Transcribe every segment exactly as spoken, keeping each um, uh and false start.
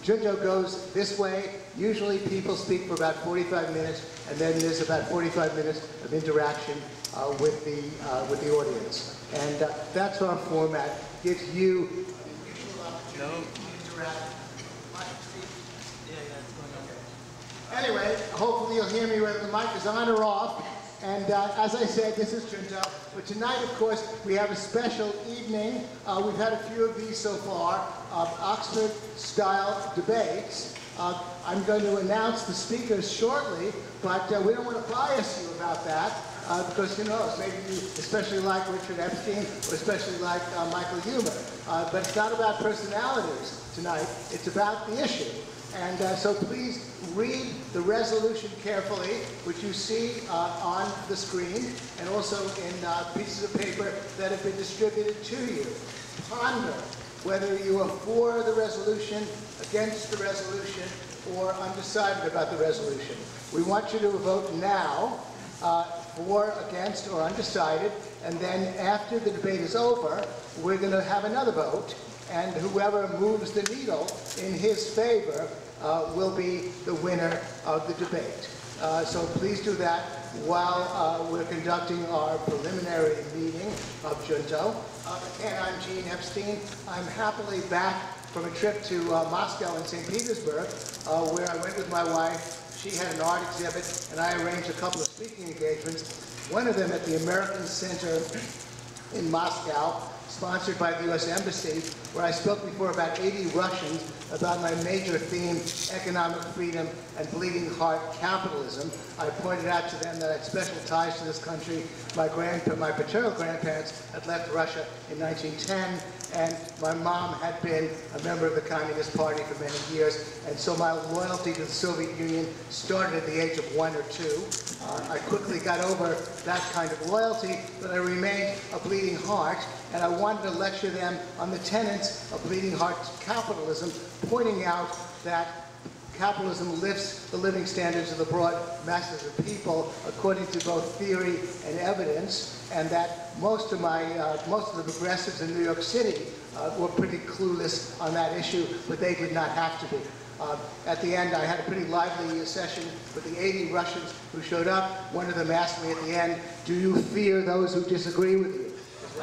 Junto goes this way. Usually people speak for about forty-five minutes, and then there's about forty-five minutes of interaction uh, with, the, uh, with the audience. And uh, that's our format. Gives you the opportunity to interact. Anyway, hopefully you'll hear me whether the mic is on or off. And uh, as I said, this is Junto. But tonight, of course, we have a special evening. Uh, we've had a few of these so far, of Oxford-style debates. Uh, I'm going to announce the speakers shortly, but uh, we don't want to bias you about that. Uh, because who knows, maybe you especially like Richard Epstein, or especially like uh, Michael Huemer. Uh, but it's not about personalities tonight, it's about the issue. And uh, so please read the resolution carefully, which you see uh, on the screen, and also in uh, pieces of paper that have been distributed to you. Ponder whether you are for the resolution, against the resolution, or undecided about the resolution. We want you to vote now, uh, for, against, or undecided, and then after the debate is over, we're going to have another vote, and whoever moves the needle in his favor uh, will be the winner of the debate. Uh, so please do that while uh, we're conducting our preliminary meeting of Junto. Uh, and I'm Gene Epstein. I'm happily back from a trip to uh, Moscow and Saint Petersburg, uh, where I went with my wife. She had an art exhibit, and I arranged a couple of speaking engagements. One of them at the American Center in Moscow, sponsored by the U S Embassy, where I spoke before about eighty Russians about my major theme, economic freedom and bleeding heart capitalism. I pointed out to them that I had special ties to this country. My, grandpa my paternal grandparents had left Russia in nineteen ten, and my mom had been a member of the Communist Party for many years, and so my loyalty to the Soviet Union started at the age of one or two. Uh, I quickly got over that kind of loyalty, but I remained a bleeding heart, and I wanted to lecture them on the tenets of bleeding heart capitalism, pointing out that capitalism lifts the living standards of the broad masses of people according to both theory and evidence, and that most of my, uh, most of the progressives in New York City uh, were pretty clueless on that issue, but they did not have to be. Uh, at the end, I had a pretty lively session with the eighty Russians who showed up. One of them asked me at the end, "Do you fear those who disagree with you?"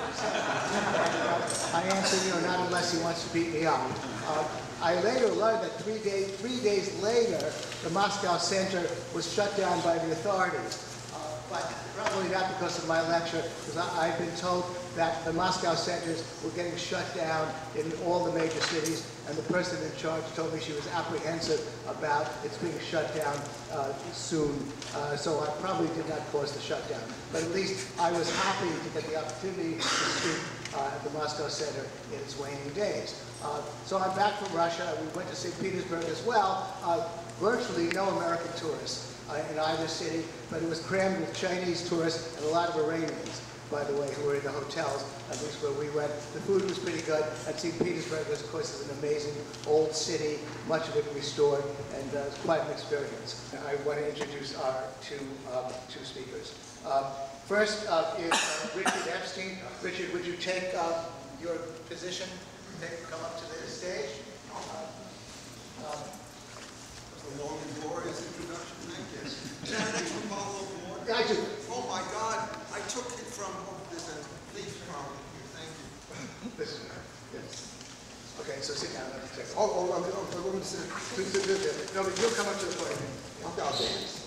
I answered, you know, not unless he wants to beat me up. Uh, I later learned that three, day, three days later, the Moscow Center was shut down by the authorities. Uh, but probably not because of my lecture, because I, I've been told that the Moscow centers were getting shut down in all the major cities, and the person in charge told me she was apprehensive about its being shut down uh, soon. Uh, so I probably did not cause the shutdown. But at least I was happy to get the opportunity to speak uh, at the Moscow Center in its waning days. Uh, so I'm back from Russia. We went to Saint Petersburg as well. Uh, virtually no American tourists uh, in either city, but it was crammed with Chinese tourists and a lot of Iranians, by the way, who were in the hotels, at least where we went. The food was pretty good, and Saint Petersburg, of course, is an amazing old city, much of it restored, and uh, it's quite an experience. I want to introduce our two, um, two speakers. Uh, first uh, is uh, Richard Epstein. Richard, would you take uh, your position? Take, come up to the stage. Uh, um, a long and glorious introduction, thank you. Chad, you follow more? I do. Oh my God, I took it from, oh, there's a leaf problem here, thank you. This is, yes. Okay, so sit down. Let me take it. Oh, oh, oh, oh, let me sit. No, but you'll come up to the podium. I'll dance.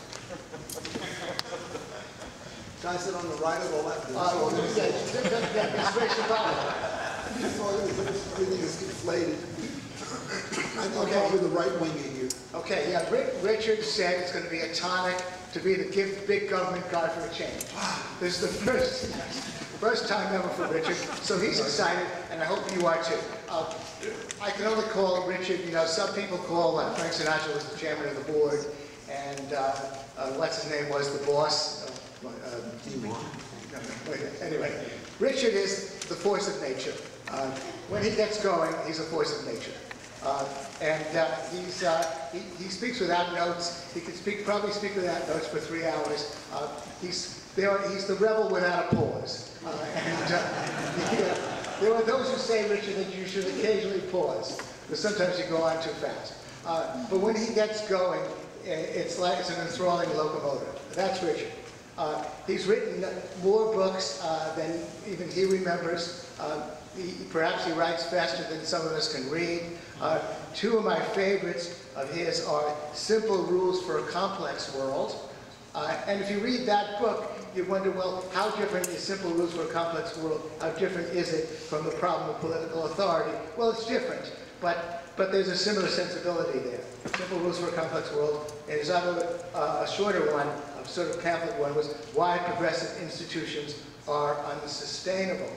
Can I sit on the right or the left? Uh, well, yeah, yeah, yeah, straight to the bottom. Everything is inflated. I'm Okay. probably the right wing in you. Okay, yeah, Rick, Richard said it's going to be a tonic to be the give big government guy for a change. This is the first, first time ever for Richard, so he's excited, and I hope you are too. Uh, I can only call Richard, you know, some people call uh, Frank Sinatra was the chairman of the board, and uh, uh, what's his name was the boss. Uh, uh, anyway, Richard is the force of nature. Uh, when he gets going, he's a force of nature. Uh, and uh, he's, uh, he, he speaks without notes. He can speak, probably speak without notes for three hours. Uh, he's, there, he's the rebel without a pause. Uh, and uh, he, uh, there are those who say, Richard, that you should occasionally pause. because sometimes you go on too fast. Uh, but when he gets going, it's like it's an enthralling locomotive. That's Richard. Uh, he's written more books uh, than even he remembers. Uh, he, perhaps he writes faster than some of us can read. Uh, two of my favorites of his are Simple Rules for a Complex World. Uh, and if you read that book, you wonder, well, how different is Simple Rules for a Complex World? How different is it from the problem of political authority? Well, it's different, but, but there's a similar sensibility there. Simple Rules for a Complex World. And his other, uh, a shorter one, a sort of pamphlet one, was Why Progressive Institutions Are Unsustainable.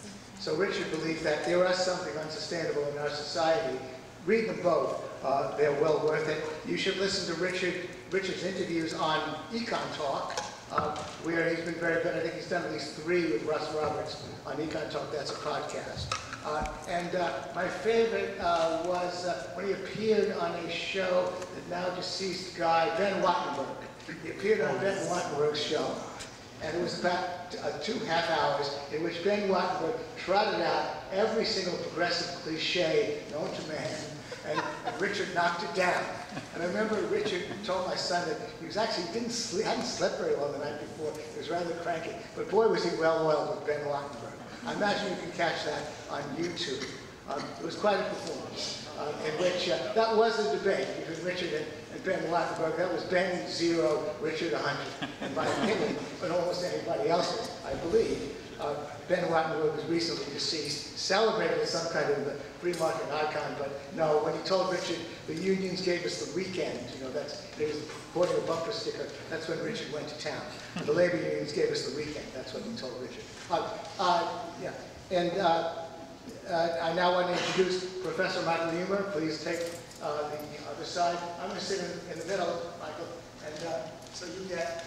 So Richard believes that there is something unsustainable in our society. Read them both. Uh, they're well worth it. You should listen to Richard, Richard's interviews on Econ Talk, uh, where he's been very good. I think he's done at least three with Russ Roberts on Econ Talk. That's a podcast. Uh, and uh, my favorite uh, was uh, when he appeared on a show that now deceased guy, Ben Wattenberg. He appeared on Ben Wattenberg's show. And it was about uh, two half hours in which Ben Wattenberg trotted out every single progressive cliche known to man, and, and Richard knocked it down. And I remember Richard told my son that he was actually didn't sleep, hadn't slept very well the night before. He was rather cranky, but boy was he well oiled with Ben Wattenberg. I imagine you can catch that on YouTube. Um, it was quite a performance uh, in which uh, that was a debate between Richard and, and Ben Wattenberg. That was Ben zero, Richard one hundred. In my opinion, but almost anybody else's, I believe. Uh, Ben Wattenberg was recently deceased, celebrated as some kind of a free market icon, but no, when he told Richard the unions gave us the weekend, you know, that's, he was quoting a bumper sticker, that's when Richard went to town. And the labor unions gave us the weekend, that's what he told Richard. Uh, uh, yeah, and uh, uh, I now want to introduce Professor Michael Huemer. Please take uh, the other side. I'm going to sit in, in the middle, Michael, and uh, so you get.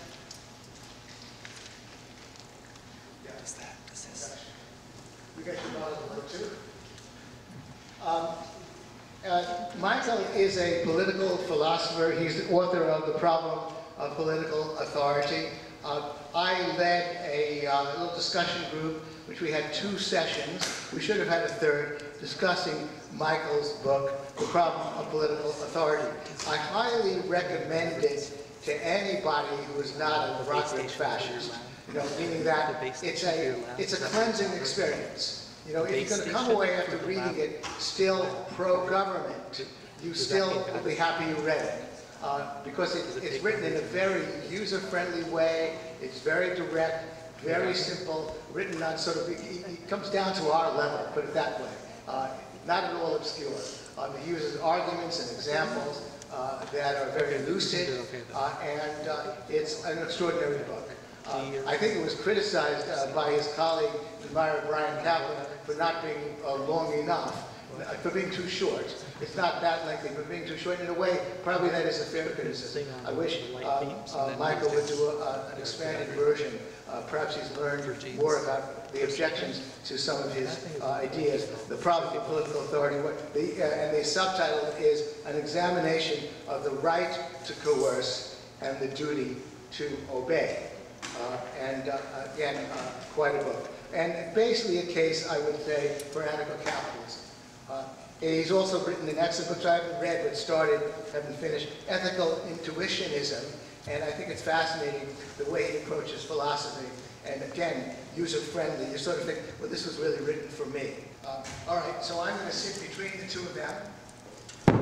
Yeah. Does that? Does this? You get your bottle of water too. Um, uh, Michael is a political philosopher. He's the author of The Problem of Political Authority. Uh, I led a uh, little discussion group, which we had two sessions. We should have had a third, discussing Michael's book, The Problem of Political Authority. I highly recommend it to anybody who is not a rocket fascist. You know, meaning that it's a it's a cleansing experience. You know, if you're going to come away after reading it still pro-government, you still will be happy you read it. Uh, because it, it's written in a very user-friendly way, it's very direct, very simple, written on sort of, it, it comes down to our level, put it that way. Uh, not at all obscure. Um, he uses arguments and examples uh, that are very lucid, uh, and uh, it's an extraordinary book. Uh, I think it was criticized uh, by his colleague, admirer Brian Kaplan, for not being uh, long enough, for being too short. It's not that lengthy, but being too short. In a way, probably that is a fair criticism. I wish uh, uh, Michael would do a, an expanded version. Uh, perhaps he's learned more about the objections to some of his uh, ideas. The Problem of Political Authority, what the, uh, and the subtitle is An Examination of the Right to Coerce and the Duty to Obey. Uh, and uh, again, uh, quite a book. And basically a case, I would say, for anarcho-capitalism. Uh, he's also written an excellent book I haven't read, but started, haven't finished, Ethical Intuitionism. And I think it's fascinating the way he approaches philosophy. And again, user-friendly. You sort of think, well, this was really written for me. Uh, all right, so I'm going to sit between the two of them. Uh,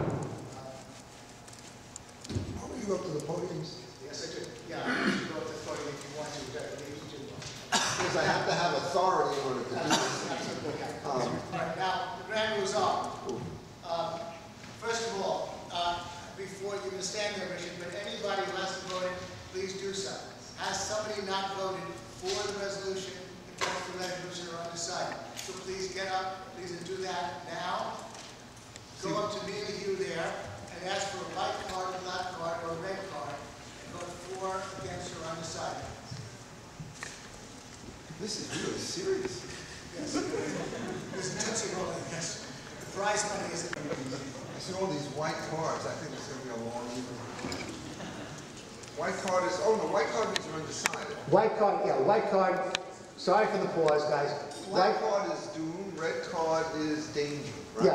How will you go up to the podium? Yes, I do. Yeah, you should go up to the podium if you want to. Because I have to have authority in order to do this. Um, all right, now, the grand rules are, um, first of all, uh, before you can stand there, Richard, but anybody who hasn't voted, please do so. Has somebody not voted for the resolution, against the resolution, or undecided? So please get up, please do that now. Go up to me and you there, and ask for a white card, a black card, or a red card, and vote for, against, or undecided. This is really serious. Yes. There's a Tootsie Roll, yes. The prize money is... I see all these white cards. I think it's going to be a long evening. White card is... Oh, no, white card means you're undecided. White card, yeah, white card. Sorry for the pause, guys. Black card is doom. Red card is danger, right? Yeah.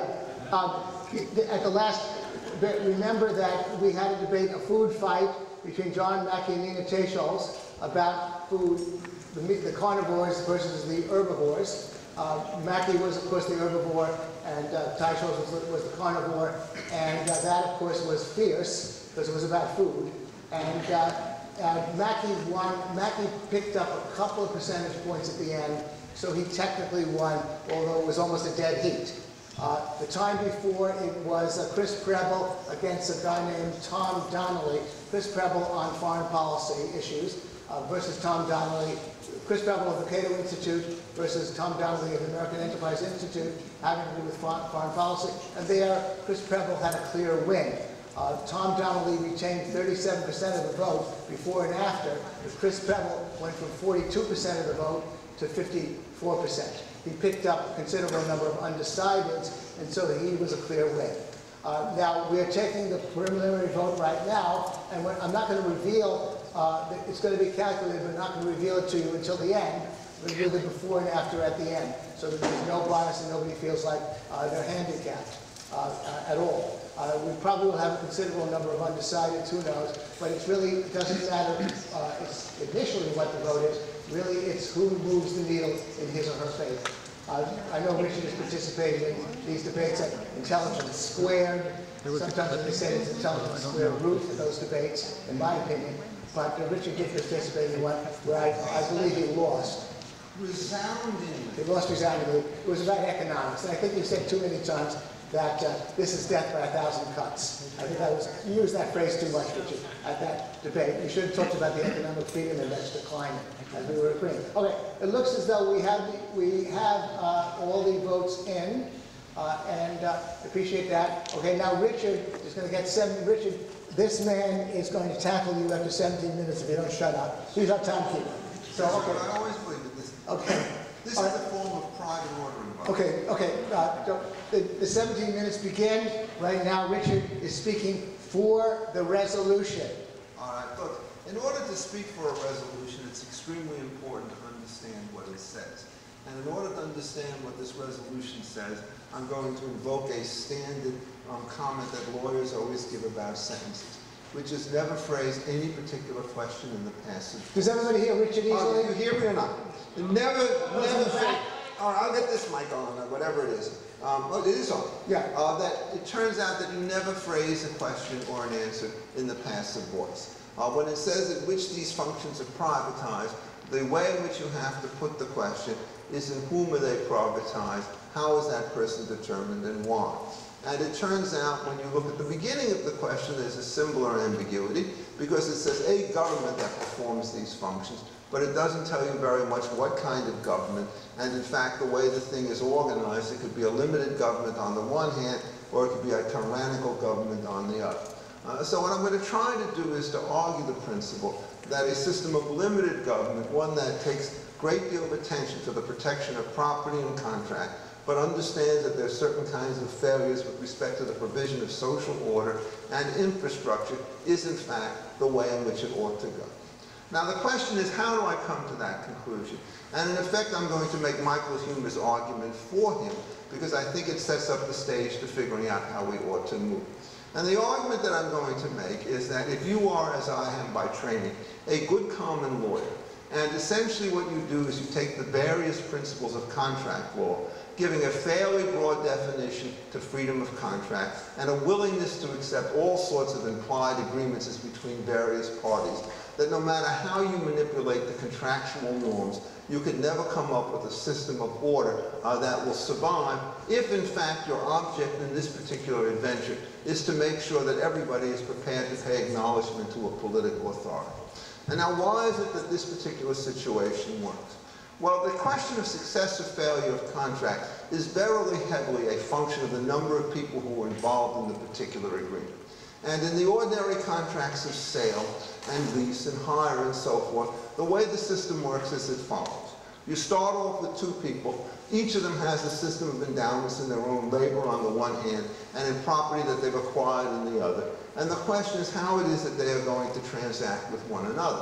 Um, at the last, remember that we had a debate, a food fight between John Mackey and Nina Teicholz about food, the, the carnivores versus the herbivores. Uh, Mackey was, of course, the herbivore, and uh, Teicholz was, was the carnivore, and uh, that, of course, was fierce because it was about food. And uh, uh, Mackey won. Mackey picked up a couple of percentage points at the end, so he technically won, although it was almost a dead heat. Uh, the time before, it was uh, Chris Preble against a guy named Tom Donnelly. Chris Preble on foreign policy issues uh, versus Tom Donnelly. Chris Preble of the Cato Institute versus Tom Donnelly of the American Enterprise Institute, having to do with foreign policy. And there, Chris Preble had a clear win. Uh, Tom Donnelly retained thirty-seven percent of the vote before and after, but Chris Preble went from forty-two percent of the vote to fifty-four percent. He picked up a considerable number of undecideds, and so he was a clear win. Uh, now, we're taking the preliminary vote right now, and I'm not going to reveal, uh, it's going to be calculated, but I'm not going to reveal it to you until the end. We'll reveal the before and after at the end, so that there's no bias and nobody feels like uh, they're handicapped uh, uh, at all. Uh, we probably will have a considerable number of undecideds, who knows, but it's really, it doesn't matter uh, it's initially what the vote is. Really, it's who moves the needle in his or her favor. Uh, I know Richard has participated in these debates at Intelligence Squared. Sometimes they say it's Intelligence Squared root for those debates, in my opinion. But uh, Richard did participate in one where I, I believe he lost. Resoundingly. He lost resoundingly. It was about economics. And I think you said too many times that uh, this is death by a thousand cuts. I think I was, you used that phrase too much, Richard, at that debate. You should have talked about the economic freedom index declining, as we were agreeing. Okay, it looks as though we have, the, we have uh, all the votes in, uh, and uh, appreciate that. Okay, now Richard is going to get seven. Richard, this man is going to tackle you after seventeen minutes if you don't shut up. He's our timekeeper. So, okay. I always believe in this. Okay. This All is right. a form of private ordering. Okay, okay. Uh, the, the seventeen minutes begin. Right now, Richard is speaking for the resolution. All right, look, in order to speak for a resolution, it's extremely important to understand what it says. And in order to understand what this resolution says, I'm going to invoke a standard um, comment that lawyers always give about sentences, which is never phrase any particular question in the passive. Does everybody hear Richard easily? Uh, you hear me or not? Never, never say, all right, I'll get this mic on, or whatever it is. Um, oh, it is on. Yeah. Uh, that it turns out that you never phrase a question or an answer in the passive voice. Uh, when it says in which these functions are privatized, the way in which you have to put the question is in whom are they privatized, how is that person determined, and why. And it turns out when you look at the beginning of the question, there's a similar ambiguity, because it says a government that performs these functions, but it doesn't tell you very much what kind of government, and in fact the way the thing is organized, it could be a limited government on the one hand, or it could be a tyrannical government on the other. Uh, so what I'm going to try to do is to argue the principle that a system of limited government, one that takes a great deal of attention to the protection of property and contract, but understands that there are certain kinds of failures with respect to the provision of social order and infrastructure, is in fact the way in which it ought to go. Now the question is, how do I come to that conclusion? And in effect, I'm going to make Michael Huemer's argument for him, because I think it sets up the stage to figuring out how we ought to move. And the argument that I'm going to make is that if you are, as I am by training, a good common lawyer, and essentially what you do is you take the various principles of contract law, giving a fairly broad definition to freedom of contract, and a willingness to accept all sorts of implied agreements between various parties, that no matter how you manipulate the contractual norms, you could never come up with a system of order uh, that will survive if, in fact, your object in this particular adventure is to make sure that everybody is prepared to pay acknowledgement to a political authority. And now, why is it that this particular situation works? Well, the question of success or failure of contract is verily heavily a function of the number of people who are involved in the particular agreement. And in the ordinary contracts of sale and lease and hire and so forth, the way the system works is as follows. You start off with two people. Each of them has a system of endowments in their own labor on the one hand and in property that they've acquired in the other. And the question is how it is that they are going to transact with one another.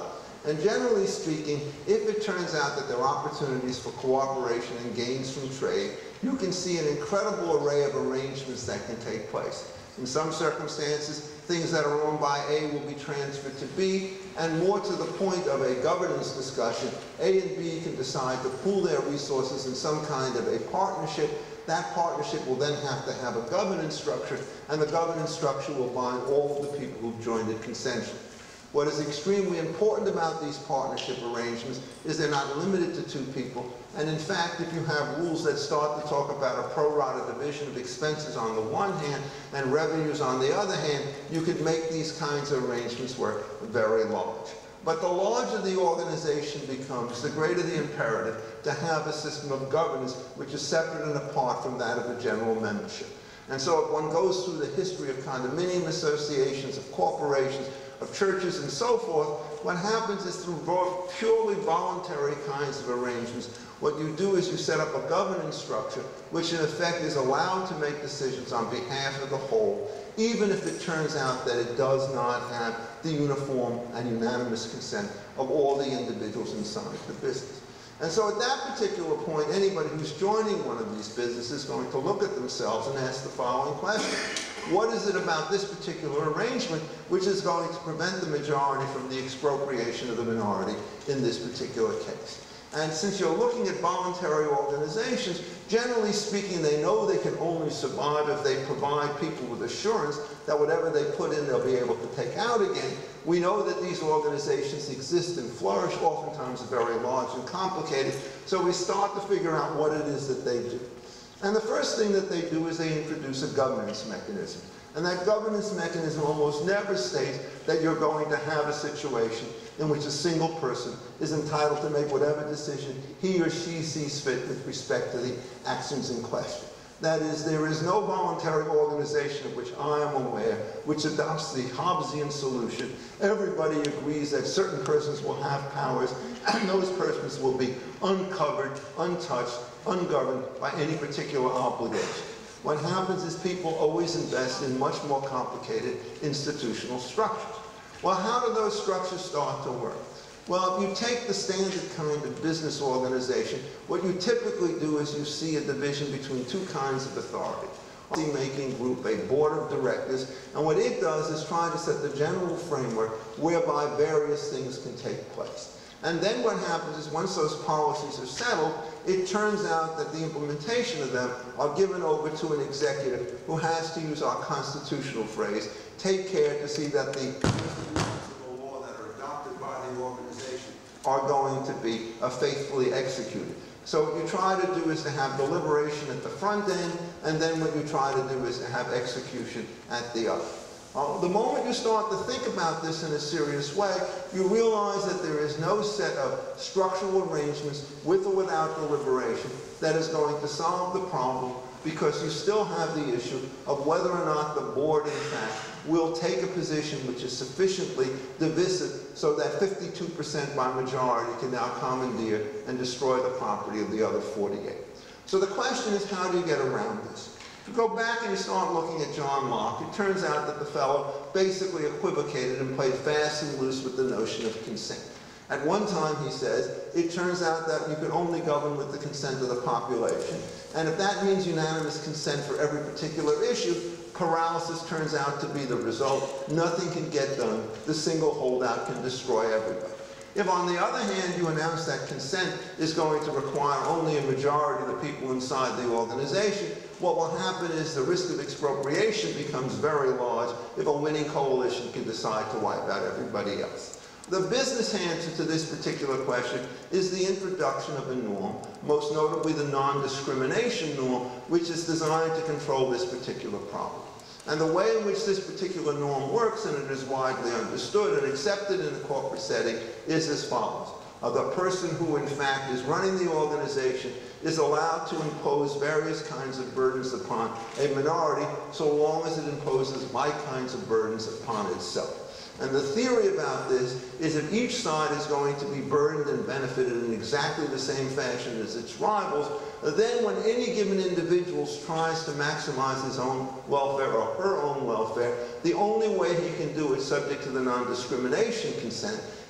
And generally speaking, if it turns out that there are opportunities for cooperation and gains from trade, you can see an incredible array of arrangements that can take place. In some circumstances, things that are owned by A will be transferred to B, and more to the point of a governance discussion, A and B can decide to pool their resources in some kind of a partnership. That partnership will then have to have a governance structure, and the governance structure will bind all of the people who've joined it consensually. What is extremely important about these partnership arrangements is they're not limited to two people. And in fact, if you have rules that start to talk about a pro rata division of expenses on the one hand and revenues on the other hand, you could make these kinds of arrangements work very large. But the larger the organization becomes, the greater the imperative to have a system of governance which is separate and apart from that of a general membership. And so if one goes through the history of condominium associations, of corporations, of churches and so forth, what happens is through purely voluntary kinds of arrangements, what you do is you set up a governance structure which in effect is allowed to make decisions on behalf of the whole, even if it turns out that it does not have the uniform and unanimous consent of all the individuals inside the business. And so at that particular point, anybody who's joining one of these businesses is going to look at themselves and ask the following question. What is it about this particular arrangement which is going to prevent the majority from the expropriation of the minority in this particular case? And since you're looking at voluntary organizations, generally speaking, they know they can only survive if they provide people with assurance that whatever they put in, they'll be able to take out again. We know that these organizations exist and flourish, oftentimes very large and complicated, so we start to figure out what it is that they do. And the first thing that they do is they introduce a governance mechanism. And that governance mechanism almost never states that you're going to have a situation in which a single person is entitled to make whatever decision he or she sees fit with respect to the actions in question. That is, there is no voluntary organization of which I am aware which adopts the Hobbesian solution. Everybody agrees that certain persons will have powers, and those persons will be uncovered, untouched, ungoverned by any particular obligation. What happens is people always invest in much more complicated institutional structures. Well, how do those structures start to work? Well, if you take the standard kind of business organization, what you typically do is you see a division between two kinds of authority. A policy-making group, a board of directors, and what it does is try to set the general framework whereby various things can take place. And then what happens is once those policies are settled, it turns out that the implementation of them are given over to an executive who has to use our constitutional phrase, take care to see that the institutions of the law that are adopted by the organization are going to be uh, faithfully executed. So what you try to do is to have deliberation at the front end, and then what you try to do is to have execution at the other. Uh, the moment you start to think about this in a serious way, you realize that there is no set of structural arrangements with or without deliberation that is going to solve the problem, because you still have the issue of whether or not the board, in fact, will take a position which is sufficiently divisive so that fifty-two percent by majority can now commandeer and destroy the property of the other forty-eight. So the question is, how do you get around this? If you go back and you start looking at John Locke, it turns out that the fellow basically equivocated and played fast and loose with the notion of consent. At one time, he says, it turns out that you can only govern with the consent of the population. And if that means unanimous consent for every particular issue, paralysis turns out to be the result. Nothing can get done. The single holdout can destroy everybody. If, on the other hand, you announce that consent is going to require only a majority of the people inside the organization, what will happen is the risk of expropriation becomes very large if a winning coalition can decide to wipe out everybody else. The business answer to this particular question is the introduction of a norm, most notably the non-discrimination norm, which is designed to control this particular problem. And the way in which this particular norm works, and it is widely understood and accepted in the corporate setting, is as follows. Uh, the person who, in fact, is running the organization is allowed to impose various kinds of burdens upon a minority, so long as it imposes like kinds of burdens upon itself. And the theory about this is if each side is going to be burdened and benefited in exactly the same fashion as its rivals, then when any given individual tries to maximize his own welfare or her own welfare, the only way he can do it, subject to the non-discrimination consent,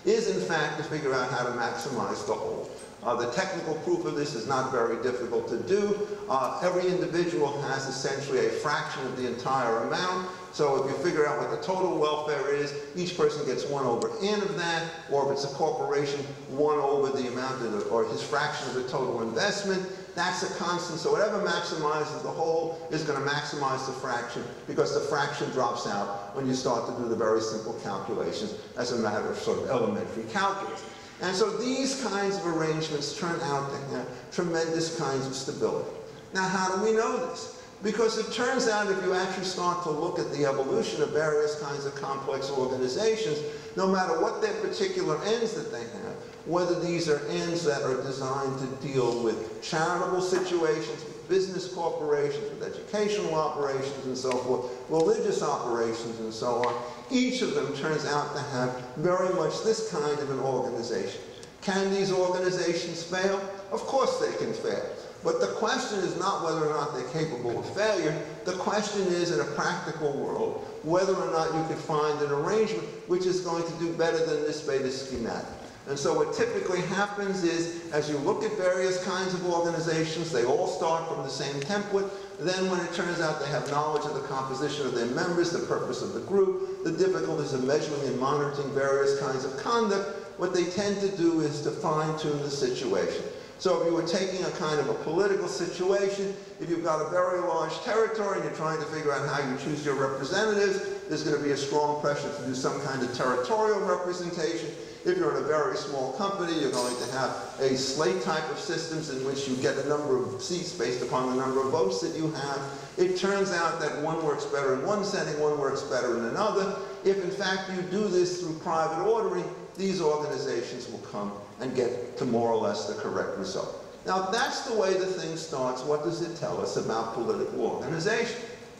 is in fact to figure out how to maximize the whole. Uh, the technical proof of this is not very difficult to do. Uh, every individual has essentially a fraction of the entire amount. So if you figure out what the total welfare is, each person gets one over n of that, or if it's a corporation, one over the amount of the, or his fraction of the total investment. That's a constant, so whatever maximizes the whole is going to maximize the fraction, because the fraction drops out when you start to do the very simple calculations as a matter of sort of elementary calculus. And so these kinds of arrangements turn out to have tremendous kinds of stability. Now, how do we know this? Because it turns out if you actually start to look at the evolution of various kinds of complex organizations, no matter what their particular ends that they have, whether these are ends that are designed to deal with charitable situations, with business corporations, with educational operations and so forth, religious operations and so on, each of them turns out to have very much this kind of an organization. Can these organizations fail? Of course they can fail. But the question is not whether or not they're capable of failure. The question is, in a practical world, whether or not you could find an arrangement which is going to do better than this beta schematic. And so what typically happens is, as you look at various kinds of organizations, they all start from the same template. Then when it turns out they have knowledge of the composition of their members, the purpose of the group, the difficulties of measuring and monitoring various kinds of conduct, what they tend to do is to fine-tune the situation. So if you were taking a kind of a political situation, if you've got a very large territory and you're trying to figure out how you choose your representatives, there's going to be a strong pressure to do some kind of territorial representation. If you're in a very small company, you're going to have a slate type of systems in which you get a number of seats based upon the number of votes that you have. It turns out that one works better in one setting, one works better in another. If in fact you do this through private ordering, these organizations will come and get to more or less the correct result. Now that's the way the thing starts. What does it tell us about political organization?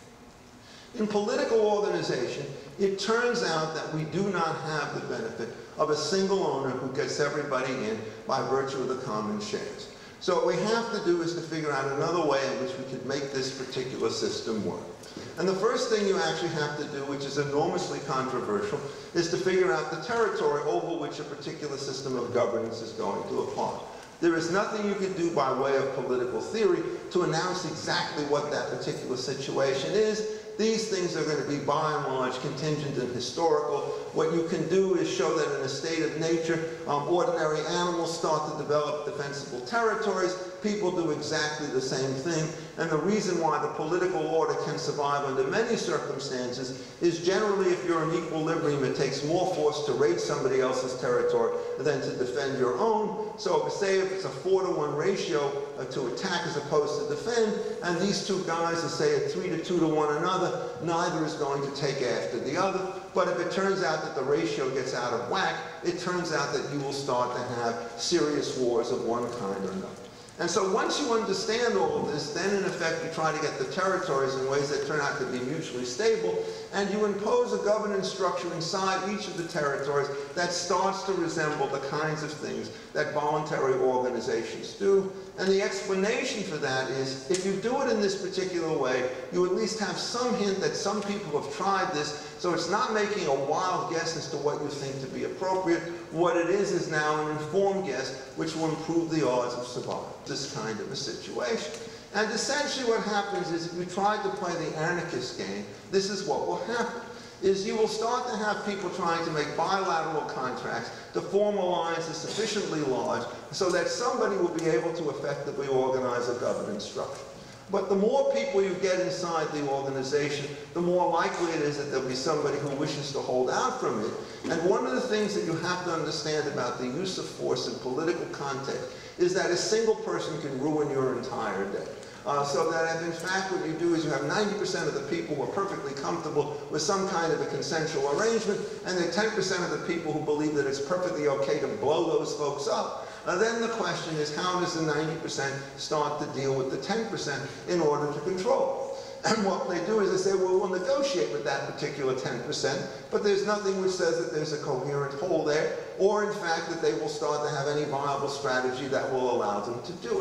In political organization, it turns out that we do not have the benefit of a single owner who gets everybody in by virtue of the common shares. So what we have to do is to figure out another way in which we could make this particular system work. And the first thing you actually have to do, which is enormously controversial, is to figure out the territory over which a particular system of governance is going to apply. There is nothing you can do by way of political theory to announce exactly what that particular situation is. These things are going to be, by and large, contingent and historical. What you can do is show that in a state of nature, um, ordinary animals start to develop defensible territories. People do exactly the same thing. And the reason why the political order can survive under many circumstances is generally if you're in equilibrium, it takes more force to raid somebody else's territory than to defend your own. So if, say if it's a four to one ratio uh, to attack as opposed to defend, and these two guys are, say, at three to two to one another, neither is going to take after the other. But if it turns out that the ratio gets out of whack, it turns out that you will start to have serious wars of one kind or another. And so once you understand all of this, then in effect you try to get the territories in ways that turn out to be mutually stable, and you impose a governance structure inside each of the territories that starts to resemble the kinds of things that voluntary organizations do. And the explanation for that is, if you do it in this particular way, you at least have some hint that some people have tried this, so it's not making a wild guess as to what you think to be appropriate. What it is is now an informed guess, which will improve the odds of survival. This kind of a situation. And essentially what happens is, if you try to play the anarchist game, this is what will happen. Is you will start to have people trying to make bilateral contracts to form alliances sufficiently large so that somebody will be able to effectively organize a governance structure. But the more people you get inside the organization, the more likely it is that there'll be somebody who wishes to hold out from it. And one of the things that you have to understand about the use of force in political context is that a single person can ruin your entire day. Uh, so that if in fact what you do is you have ninety percent of the people who are perfectly comfortable with some kind of a consensual arrangement, and then ten percent of the people who believe that it's perfectly okay to blow those folks up, uh, then the question is, how does the ninety percent start to deal with the ten percent in order to control? And what they do is they say, well, we'll negotiate with that particular ten percent, but there's nothing which says that there's a coherent whole there, or in fact that they will start to have any viable strategy that will allow them to do it.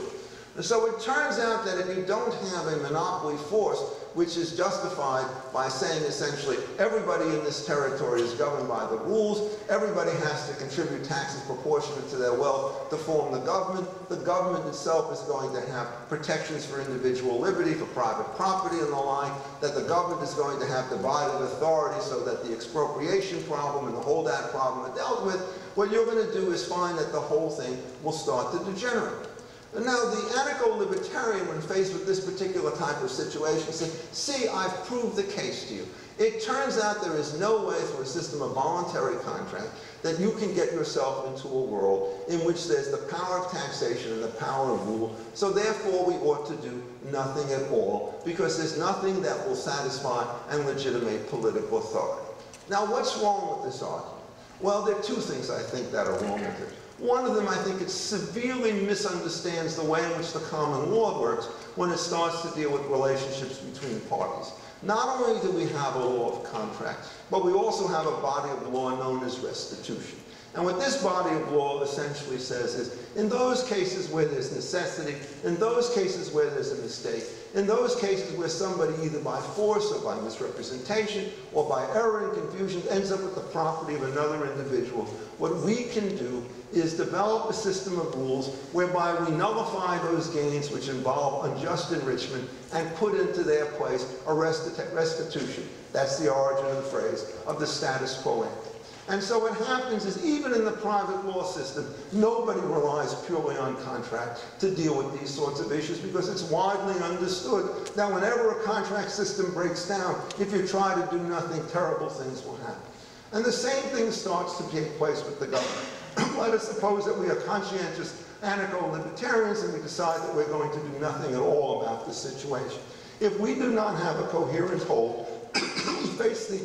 And so it turns out that if you don't have a monopoly force, which is justified by saying essentially everybody in this territory is governed by the rules, everybody has to contribute taxes proportionate to their wealth to form the government, the government itself is going to have protections for individual liberty, for private property and the like, that the government is going to have divided authority so that the expropriation problem and the holdout problem are dealt with, what you're going to do is find that the whole thing will start to degenerate. And now the anarcho-libertarian, when faced with this particular type of situation, said, see, I've proved the case to you. It turns out there is no way through a system of voluntary contract that you can get yourself into a world in which there's the power of taxation and the power of rule, so therefore we ought to do nothing at all, because there's nothing that will satisfy and legitimate political authority. Now, what's wrong with this argument? Well, there are two things I think that are wrong with it. One of them, I think it severely misunderstands the way in which the common law works when it starts to deal with relationships between parties. Not only do we have a law of contract, but we also have a body of law known as restitution. And what this body of law essentially says is, in those cases where there's necessity, in those cases where there's a mistake, in those cases where somebody either by force or by misrepresentation or by error and confusion ends up with the property of another individual, what we can do is develop a system of rules whereby we nullify those gains which involve unjust enrichment and put into their place a restitution. That's the origin of the phrase, of the status quo ante. And so what happens is, even in the private law system, nobody relies purely on contract to deal with these sorts of issues, because it's widely understood that whenever a contract system breaks down, if you try to do nothing, terrible things will happen. And the same thing starts to take place with the government. Let us suppose that we are conscientious anarcho-libertarians and we decide that we're going to do nothing at all about this situation. If we do not have a coherent whole, we face the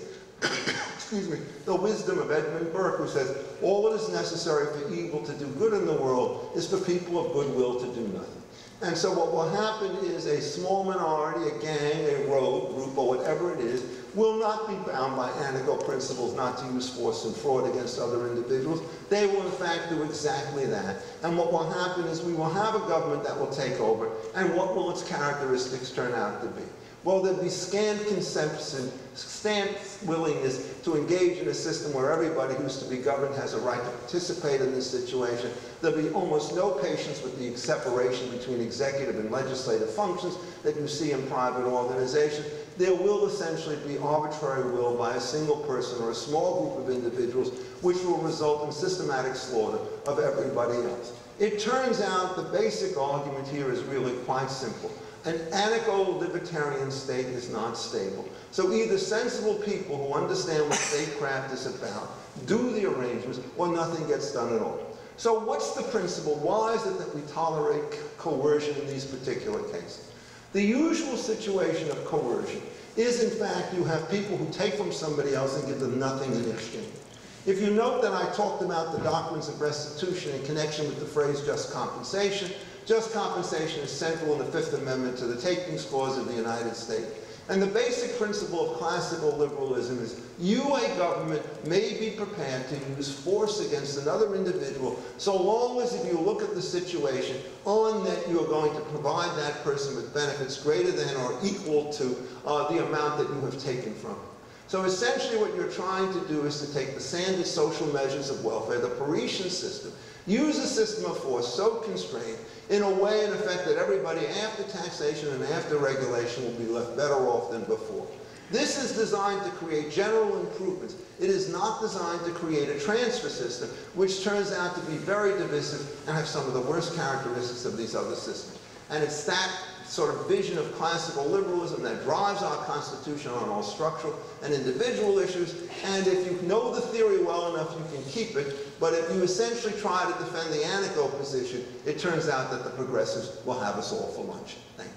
excuse me, the wisdom of Edmund Burke, who says, all that is necessary for evil to do good in the world is for people of goodwill to do nothing. And so what will happen is a small minority, a gang, a rogue group, or whatever it is, will not be bound by anarcho principles not to use force and fraud against other individuals. They will in fact do exactly that. And what will happen is we will have a government that will take over, and what will its characteristics turn out to be? Well, there'll be scant consensus, scant willingness to engage in a system where everybody who's to be governed has a right to participate in this situation. There'll be almost no patience with the separation between executive and legislative functions that you see in private organizations. There will essentially be arbitrary will by a single person or a small group of individuals, which will result in systematic slaughter of everybody else. It turns out the basic argument here is really quite simple. An anarcho-libertarian state is not stable. So either sensible people who understand what statecraft is about do the arrangements, or nothing gets done at all. So what's the principle? Why is it that we tolerate coercion in these particular cases? The usual situation of coercion is, in fact, you have people who take from somebody else and give them nothing in exchange. If you note that I talked about the doctrines of restitution in connection with the phrase just compensation, just compensation is central in the Fifth Amendment to the Takings Clause of the United States. And the basic principle of classical liberalism is you, a government, may be prepared to use force against another individual so long as, if you look at the situation, on that you are going to provide that person with benefits greater than or equal to uh, the amount that you have taken from him. So essentially what you're trying to do is to take the Sanders social measures of welfare, the Paretian system, use a system of force so constrained in a way, in effect, that everybody after taxation and after regulation will be left better off than before. This is designed to create general improvements. It is not designed to create a transfer system, which turns out to be very divisive and have some of the worst characteristics of these other systems. And it's that sort of vision of classical liberalism that drives our Constitution on all structural and individual issues. And if you know the theory well enough, you can keep it. But if you essentially try to defend the anarcho position, it turns out that the progressives will have us all for lunch. Thank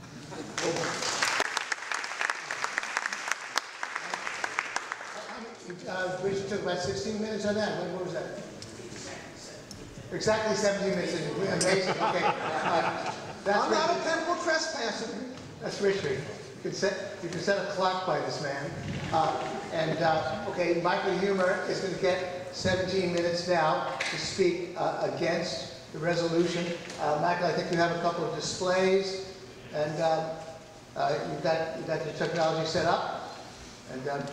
you. Uh, Richard took about sixteen minutes on that. What was that? Exactly seventeen minutes. Amazing. Okay. Uh, That's I'm not a temporal trespasser. That's Richard. You can set, you can set a clock by this man. Uh, and, uh, okay, Michael Huemer is going to get seventeen minutes now to speak uh, against the resolution. Uh, Michael, I think you have a couple of displays, and um, uh, you've got you've got your technology set up, and. Um,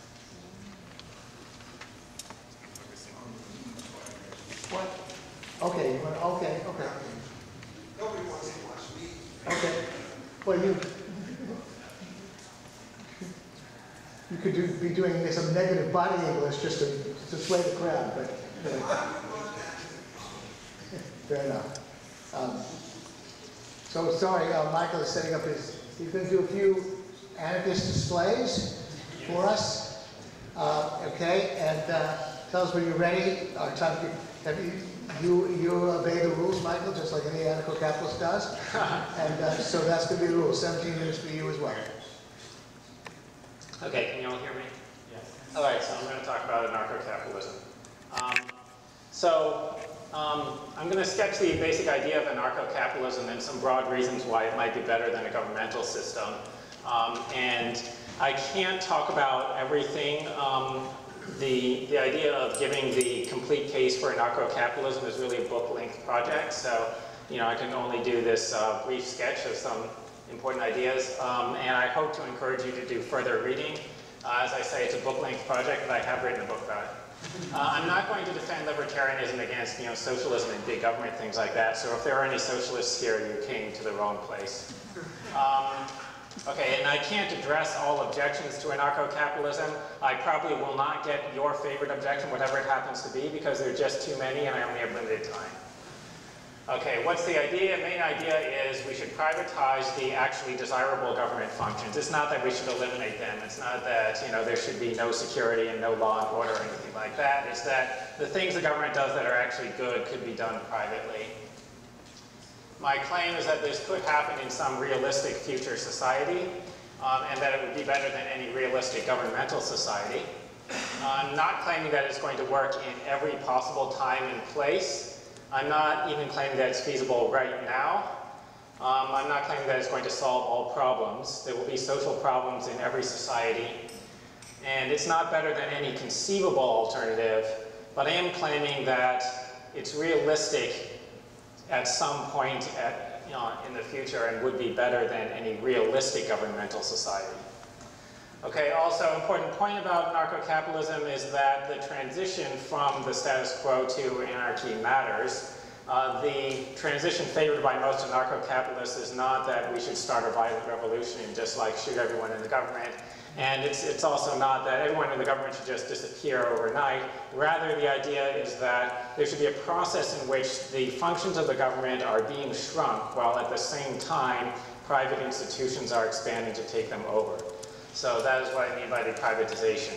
what? Okay. You want, okay. Okay. Nobody wants to watch me. Okay. Well, you. You could do, be doing some negative body English just to, to sway the crowd, but anyway. Fair enough. Um, so sorry, uh, Michael is setting up his, he's going to do a few anarchist displays for us. Uh, okay, and uh, tell us when you're ready. Our time, have you, you, you obey the rules, Michael, just like any anarcho-capitalist does. And uh, so that's going to be the rules, seventeen minutes for you as well. Okay, can you all hear me? Yes. All right, so I'm going to talk about anarcho-capitalism. Um, so um, I'm going to sketch the basic idea of anarcho-capitalism and some broad reasons why it might be better than a governmental system. Um, and I can't talk about everything. Um, the, the idea of giving the complete case for anarcho-capitalism is really a book-length project. So, you know, I can only do this uh, brief sketch of some important ideas, um, and I hope to encourage you to do further reading. Uh, as I say, it's a book-length project, but I have written a book about it. Uh, I'm not going to defend libertarianism against, you know, socialism and big government, things like that, so if there are any socialists here, you came to the wrong place. Um, okay, and I can't address all objections to anarcho-capitalism. I probably will not get your favorite objection, whatever it happens to be, because there are just too many and I only have limited time. Okay, what's the idea? The main idea is we should privatize the actually desirable government functions. It's not that we should eliminate them. It's not that, you know, there should be no security and no law and order or anything like that. It's that the things the government does that are actually good could be done privately. My claim is that this could happen in some realistic future society, um, and that it would be better than any realistic governmental society. I'm not claiming that it's going to work in every possible time and place. I'm not even claiming that it's feasible right now. Um, I'm not claiming that it's going to solve all problems. There will be social problems in every society. And it's not better than any conceivable alternative, but I am claiming that it's realistic at some point at, you know, in the future and would be better than any realistic governmental society. Okay, also important point about anarcho-capitalism is that the transition from the status quo to anarchy matters. Uh, the transition favored by most anarcho-capitalists is not that we should start a violent revolution and just like shoot everyone in the government. And it's, it's also not that everyone in the government should just disappear overnight. Rather, the idea is that there should be a process in which the functions of the government are being shrunk while at the same time private institutions are expanding to take them over. So that is what I mean by the privatization.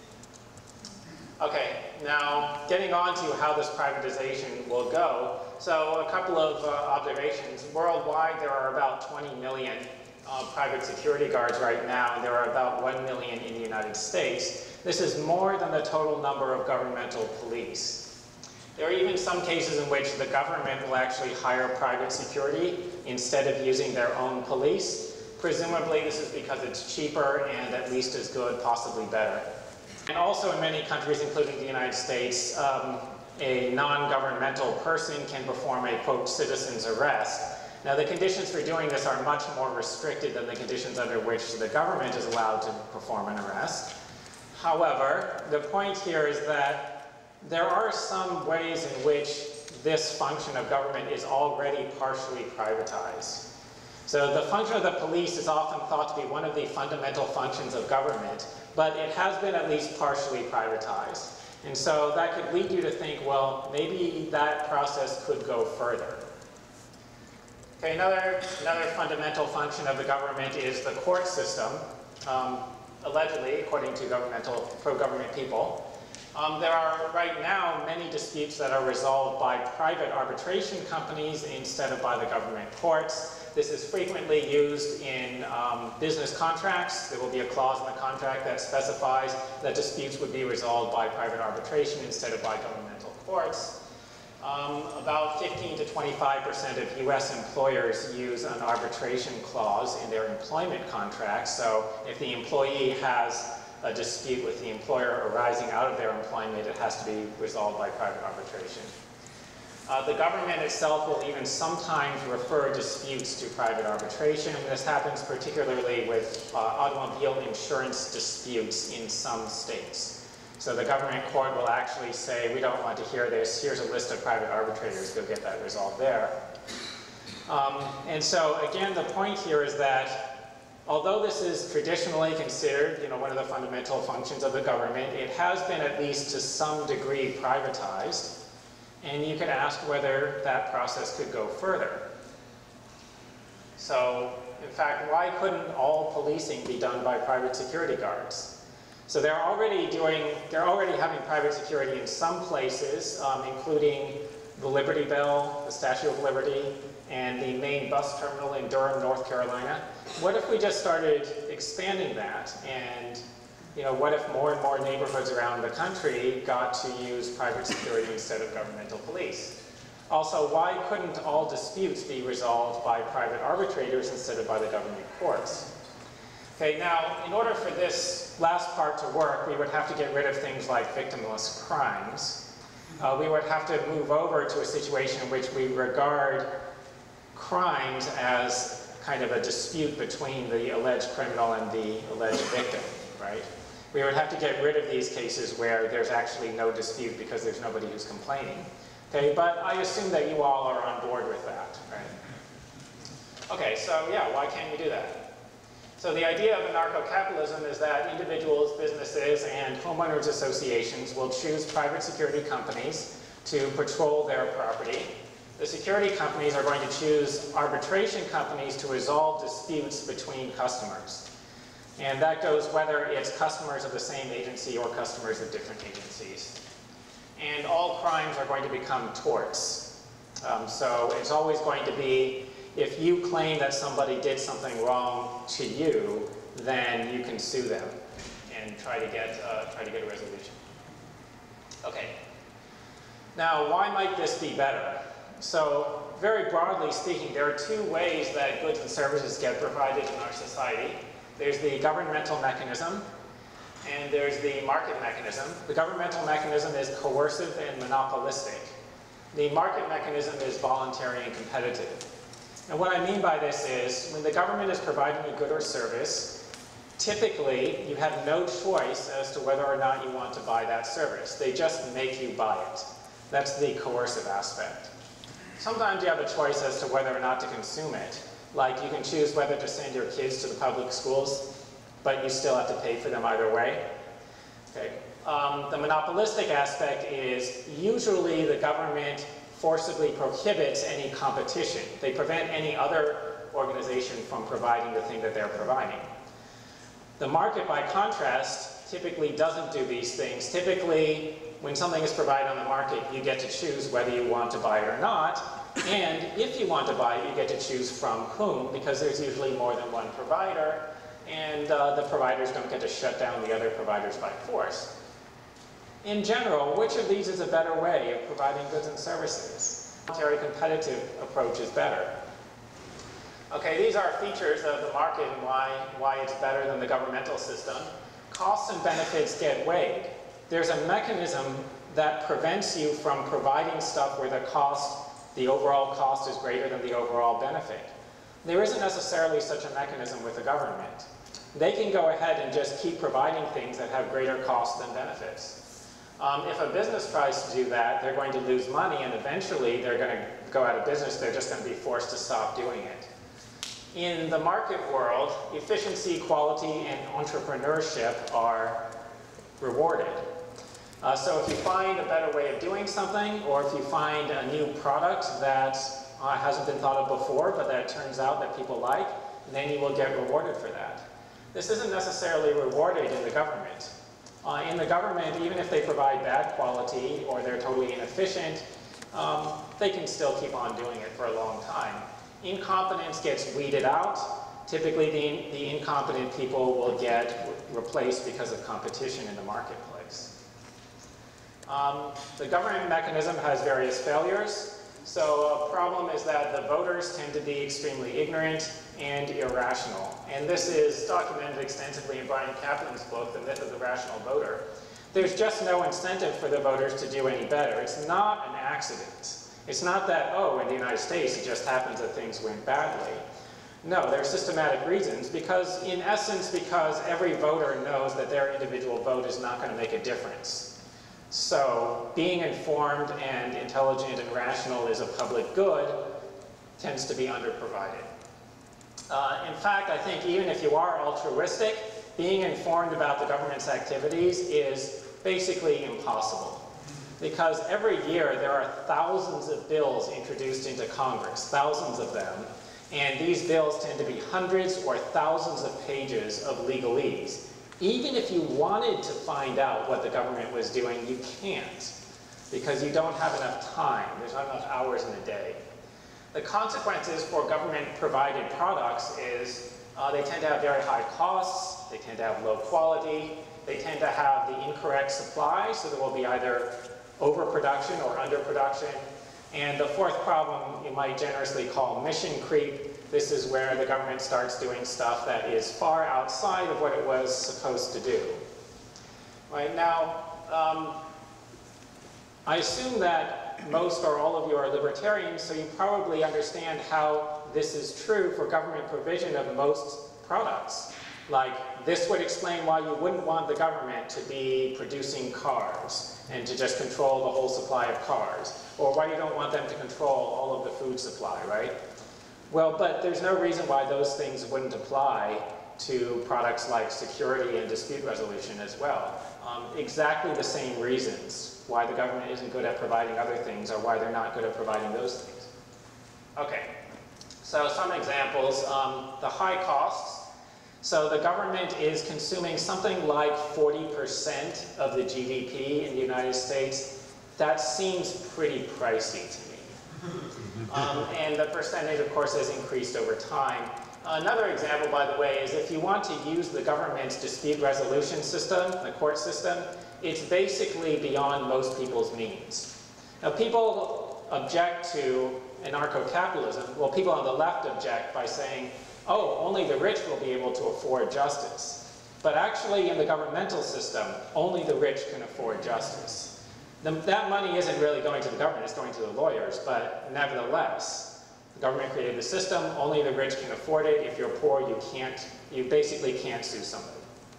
Okay, now getting on to how this privatization will go. So a couple of uh, observations. Worldwide, there are about twenty million uh, private security guards right now, and there are about one million in the United States. This is more than the total number of governmental police. There are even some cases in which the government will actually hire private security instead of using their own police. Presumably, this is because it's cheaper and at least as good, possibly better. And also in many countries, including the United States, um, a non-governmental person can perform a, quote, citizen's arrest. Now, the conditions for doing this are much more restricted than the conditions under which the government is allowed to perform an arrest. However, the point here is that there are some ways in which this function of government is already partially privatized. So the function of the police is often thought to be one of the fundamental functions of government, but it has been at least partially privatized. And so that could lead you to think, well, maybe that process could go further. Okay, another, another fundamental function of the government is the court system. Um, allegedly, according to governmental, pro-government people, um, there are right now many disputes that are resolved by private arbitration companies instead of by the government courts. This is frequently used in um, business contracts. There will be a clause in the contract that specifies that disputes would be resolved by private arbitration instead of by governmental courts. Um, about fifteen to twenty-five percent of U S employers use an arbitration clause in their employment contracts. So if the employee has a dispute with the employer arising out of their employment, it has to be resolved by private arbitration. Uh, the government itself will even sometimes refer disputes to private arbitration. This happens particularly with uh, automobile insurance disputes in some states. So the government court will actually say, we don't want to hear this, here's a list of private arbitrators, go get that resolved there. Um, and so again, the point here is that although this is traditionally considered, you know, one of the fundamental functions of the government, it has been at least to some degree privatized. And you could ask whether that process could go further. So, in fact, why couldn't all policing be done by private security guards? So they're already doing, they're already having private security in some places, um, including the Liberty Bell, the Statue of Liberty, and the main bus terminal in Durham, North Carolina. What if we just started expanding that? And you know, what if more and more neighborhoods around the country got to use private security instead of governmental police? Also, why couldn't all disputes be resolved by private arbitrators instead of by the government courts? Okay, now, in order for this last part to work, we would have to get rid of things like victimless crimes. Uh, we would have to move over to a situation in which we regard crimes as kind of a dispute between the alleged criminal and the alleged victim, right? We would have to get rid of these cases where there's actually no dispute because there's nobody who's complaining. Okay, but I assume that you all are on board with that, right? Okay, so yeah, why can't we do that? So the idea of anarcho-capitalism is that individuals, businesses, and homeowners associations will choose private security companies to patrol their property. The security companies are going to choose arbitration companies to resolve disputes between customers. And that goes whether it's customers of the same agency or customers of different agencies. And all crimes are going to become torts. Um, so it's always going to be, if you claim that somebody did something wrong to you, then you can sue them and try to get, uh, try to get a resolution. Okay. Now, why might this be better? So, very broadly speaking, there are two ways that goods and services get provided in our society. There's the governmental mechanism, and there's the market mechanism. The governmental mechanism is coercive and monopolistic. The market mechanism is voluntary and competitive. And what I mean by this is, when the government is providing a good or service, typically you have no choice as to whether or not you want to buy that service. They just make you buy it. That's the coercive aspect. Sometimes you have a choice as to whether or not to consume it. Like, you can choose whether to send your kids to the public schools, but you still have to pay for them either way. Okay. Um, the monopolistic aspect is usually the government forcibly prohibits any competition. They prevent any other organization from providing the thing that they're providing. The market, by contrast, typically doesn't do these things. Typically, when something is provided on the market, you get to choose whether you want to buy it or not. And if you want to buy it, you get to choose from whom, because there's usually more than one provider, and uh, the providers don't get to shut down the other providers by force. In general, which of these is a better way of providing goods and services? The voluntary competitive approach is better. Okay, these are features of the market and why, why it's better than the governmental system. Costs and benefits get weighed. There's a mechanism that prevents you from providing stuff where the cost, the overall cost is greater than the overall benefit. There isn't necessarily such a mechanism with the government. They can go ahead and just keep providing things that have greater costs than benefits. Um, if a business tries to do that, they're going to lose money, and eventually they're going to go out of business. They're just going to be forced to stop doing it. In the market world, efficiency, quality, and entrepreneurship are rewarded. Uh, so if you find a better way of doing something, or if you find a new product that uh, hasn't been thought of before, but that turns out that people like, then you will get rewarded for that. This isn't necessarily rewarded in the government. Uh, in the government, even if they provide bad quality or they're totally inefficient, um, they can still keep on doing it for a long time. Incompetence gets weeded out. Typically, the, the incompetent people will get replaced because of competition in the marketplace. Um, the government mechanism has various failures. So a problem is that the voters tend to be extremely ignorant and irrational. And this is documented extensively in Brian Kaplan's book, The Myth of the Rational Voter. There's just no incentive for the voters to do any better. It's not an accident It's not that, oh, in the United States, it just happens that things went badly. No, there are systematic reasons, because in essence, because every voter knows that their individual vote is not going to make a difference. So being informed and intelligent and rational is a public good tends to be underprovided. Uh, in fact, I think even if you are altruistic, being informed about the government's activities is basically impossible. Because every year there are thousands of bills introduced into Congress, thousands of them, and these bills tend to be hundreds or thousands of pages of legalese. Even if you wanted to find out what the government was doing, you can't, because you don't have enough time. There's not enough hours in a day. The consequences for government-provided products is uh, they tend to have very high costs, they tend to have low quality, they tend to have the incorrect supply, so there will be either overproduction or underproduction. And the fourth problem you might generously call mission creep. This is where the government starts doing stuff that is far outside of what it was supposed to do. Right now, um, I assume that most or all of you are libertarians, so you probably understand how this is true for government provision of most products. Like, this would explain why you wouldn't want the government to be producing cars and to just control the whole supply of cars, or why you don't want them to control all of the food supply, right? Well, but there's no reason why those things wouldn't apply to products like security and dispute resolution as well. Um, exactly the same reasons why the government isn't good at providing other things or why they're not good at providing those things. Okay, so some examples. Um, the high costs. So the government is consuming something like forty percent of the G D P in the United States. That seems pretty pricey to me. Um, and the percentage, of course, has increased over time. Another example, by the way, is if you want to use the government's dispute resolution system, the court system, it's basically beyond most people's means. Now, people object to anarcho-capitalism. Well, people on the left object by saying, oh, only the rich will be able to afford justice. But actually, in the governmental system, only the rich can afford justice. The, that money isn't really going to the government, it's going to the lawyers, but nevertheless, the government created the system, only the rich can afford it. If you're poor, you can't, you basically can't sue somebody.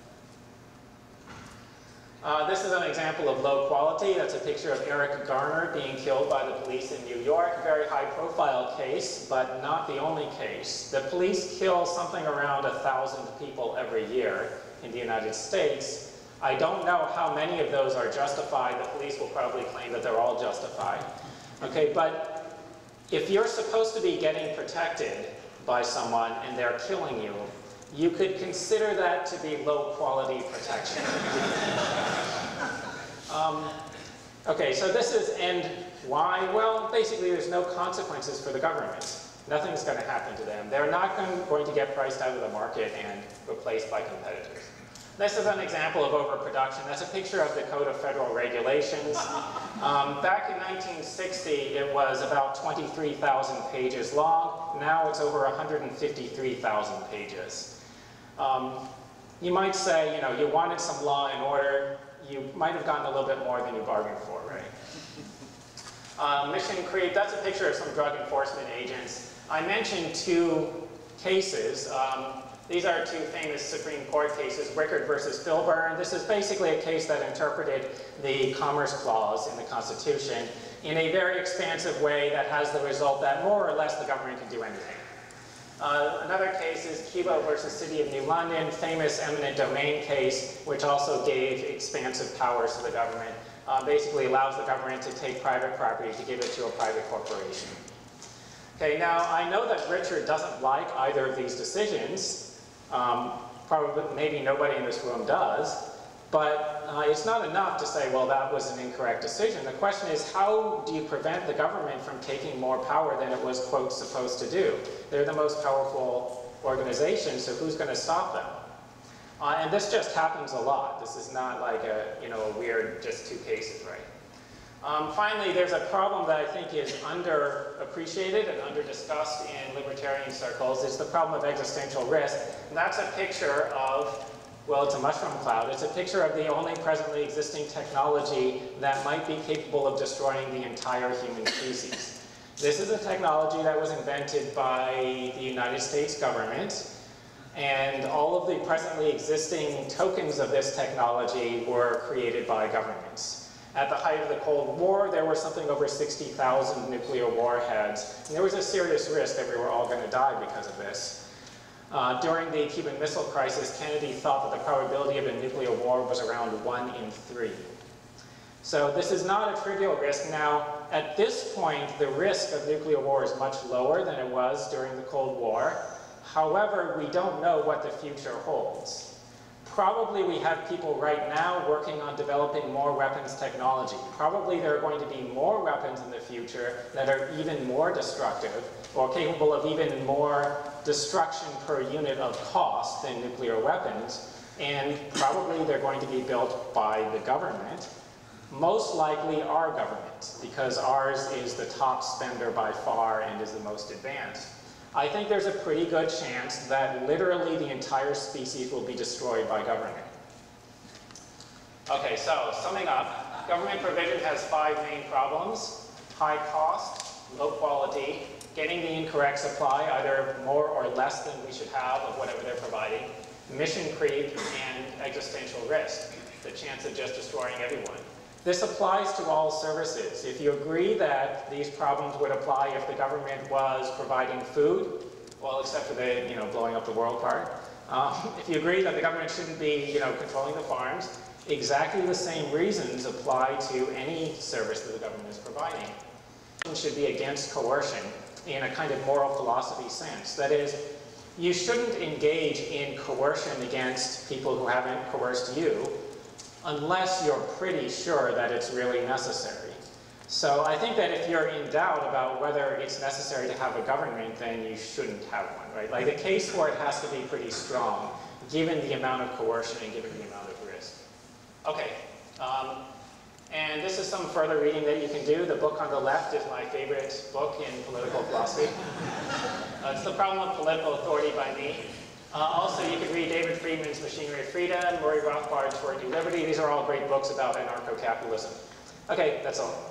Uh, this is an example of low quality. That's a picture of Eric Garner being killed by the police in New York. Very high profile case, but not the only case. The police kill something around a thousand people every year in the United States. I don't know how many of those are justified. The police will probably claim that they're all justified. Okay, but if you're supposed to be getting protected by someone and they're killing you, you could consider that to be low quality protection. um, okay, so this is, and why? Well, basically there's no consequences for the government. Nothing's going to happen to them. They're not going to get priced out of the market and replaced by competitors. This is an example of overproduction. That's a picture of the Code of Federal Regulations. Um, back in nineteen sixty, it was about twenty-three thousand pages long. Now it's over one hundred fifty-three thousand pages. Um, you might say, you know, you wanted some law and order. You might have gotten a little bit more than you bargained for, right? Uh, mission creep, that's a picture of some drug enforcement agents. I mentioned two cases. Um, these are two famous Supreme Court cases, Rickard versus Filburn. This is basically a case that interpreted the Commerce Clause in the Constitution in a very expansive way that has the result that more or less the government can do anything. Uh, another case is Kibo versus City of New London, famous eminent domain case, which also gave expansive powers to the government. Uh, basically allows the government to take private property to give it to a private corporation. Okay, now I know that Richard doesn't like either of these decisions. Um, probably, maybe nobody in this room does. But uh, it's not enough to say, well, that was an incorrect decision. The question is, how do you prevent the government from taking more power than it was, quote, supposed to do? They're the most powerful organization, so who's going to stop them? Uh, and this just happens a lot. This is not like a, you know, a weird, just two cases, right? Um, finally, there's a problem that I think is underappreciated and under-discussed in libertarian circles. It's the problem of existential risk. And that's a picture of Well, it's a mushroom cloud. It's a picture of the only presently existing technology that might be capable of destroying the entire human species. This is a technology that was invented by the United States government, and all of the presently existing tokens of this technology were created by governments. At the height of the Cold War, there were something over sixty thousand nuclear warheads, and there was a serious risk that we were all going to die because of this. Uh, during the Cuban Missile Crisis, Kennedy thought that the probability of a nuclear war was around one in three. So this is not a trivial risk. Now, at this point, the risk of nuclear war is much lower than it was during the Cold War. However, we don't know what the future holds. Probably we have people right now working on developing more weapons technology. Probably there are going to be more weapons in the future that are even more destructive or capable of even more destruction per unit of cost than nuclear weapons. And probably they're going to be built by the government. Most likely our government, because ours is the top spender by far and is the most advanced. I think there's a pretty good chance that literally the entire species will be destroyed by government. Okay, so summing up, government provision has five main problems: high cost, low quality, getting the incorrect supply, either more or less than we should have of whatever they're providing, mission creep, and existential risk, the chance of just destroying everyone. This applies to all services. If you agree that these problems would apply if the government was providing food, well, except for the, you know, blowing up the world part. Um, if you agree that the government shouldn't be, you know, controlling the farms, exactly the same reasons apply to any service that the government is providing. It should be against coercion in a kind of moral philosophy sense. That is, you shouldn't engage in coercion against people who haven't coerced you, unless you're pretty sure that it's really necessary. So I think that if you're in doubt about whether it's necessary to have a government, then you shouldn't have one, right? Like the case for it has to be pretty strong, given the amount of coercion and given the amount of risk. Okay, um, and this is some further reading that you can do. The book on the left is my favorite book in political philosophy. Uh, it's The Problem of Political Authority by me. Uh, also, you can read David Friedman's Machinery of Freedom, Murray Rothbard's Toward New Liberty. These are all great books about anarcho-capitalism. Okay, that's all.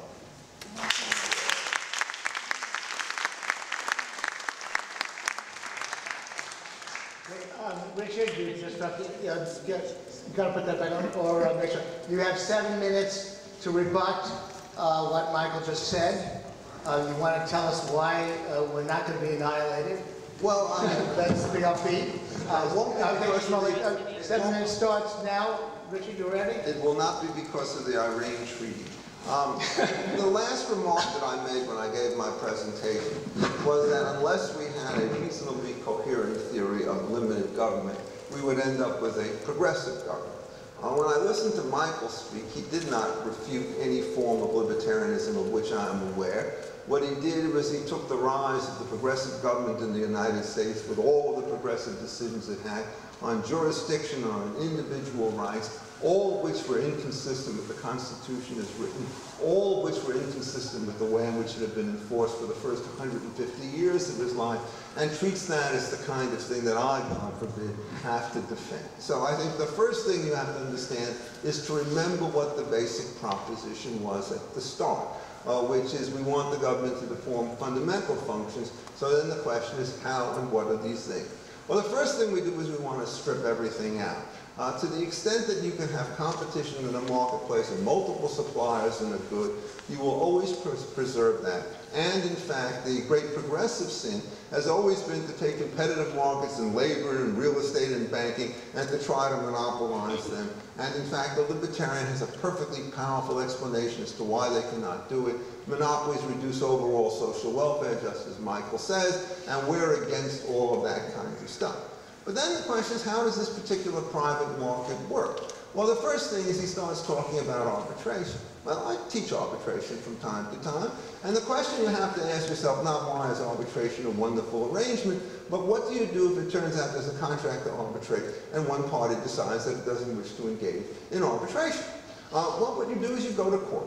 Um, Richard, you just have to, you know, get, you got to put that back on, or uh, make sure. You have seven minutes to rebut uh, what Michael just said. Uh, you want to tell us why uh, we're not going to be annihilated? Well, I mean, Let's be upbeat. Uh, won't be uh, because of personally, the- uh, seven minutes starts now. Richard, you ready? It will not be because of the Iran Treaty. Um, the last remark that I made when I gave my presentation was that unless we had a reasonably coherent theory of limited government, we would end up with a progressive government. Uh, when I listened to Michael speak, he did not refute any form of libertarianism of which I am aware. What he did was he took the rise of the progressive government in the United States with all of the progressive decisions it had on jurisdiction, on individual rights, all of which were inconsistent with the Constitution as written, all of which were inconsistent with the way in which it had been enforced for the first one hundred fifty years of his life, and treats that as the kind of thing that I, God forbid, have to defend. So I think the first thing you have to understand is to remember what the basic proposition was at the start. Uh, which is we want the government to perform fundamental functions. So then the question is how and what are these things? Well, the first thing we do is we want to strip everything out. Uh, to the extent that you can have competition in a marketplace and multiple suppliers in a good, you will always pres preserve that. And in fact, the great progressive sin has always been to take competitive markets in labor and real estate and banking and to try to monopolize them. And in fact, the libertarian has a perfectly powerful explanation as to why they cannot do it. Monopolies reduce overall social welfare, just as Michael says, and we're against all of that kind of stuff. But then the question is, how does this particular private market work? Well, the first thing is he starts talking about arbitration. Well, I teach arbitration from time to time, and the question you have to ask yourself, not why is arbitration a wonderful arrangement, but what do you do if it turns out there's a contract to arbitrate and one party decides that it doesn't wish to engage in arbitration? Uh, well, what you do is you go to court.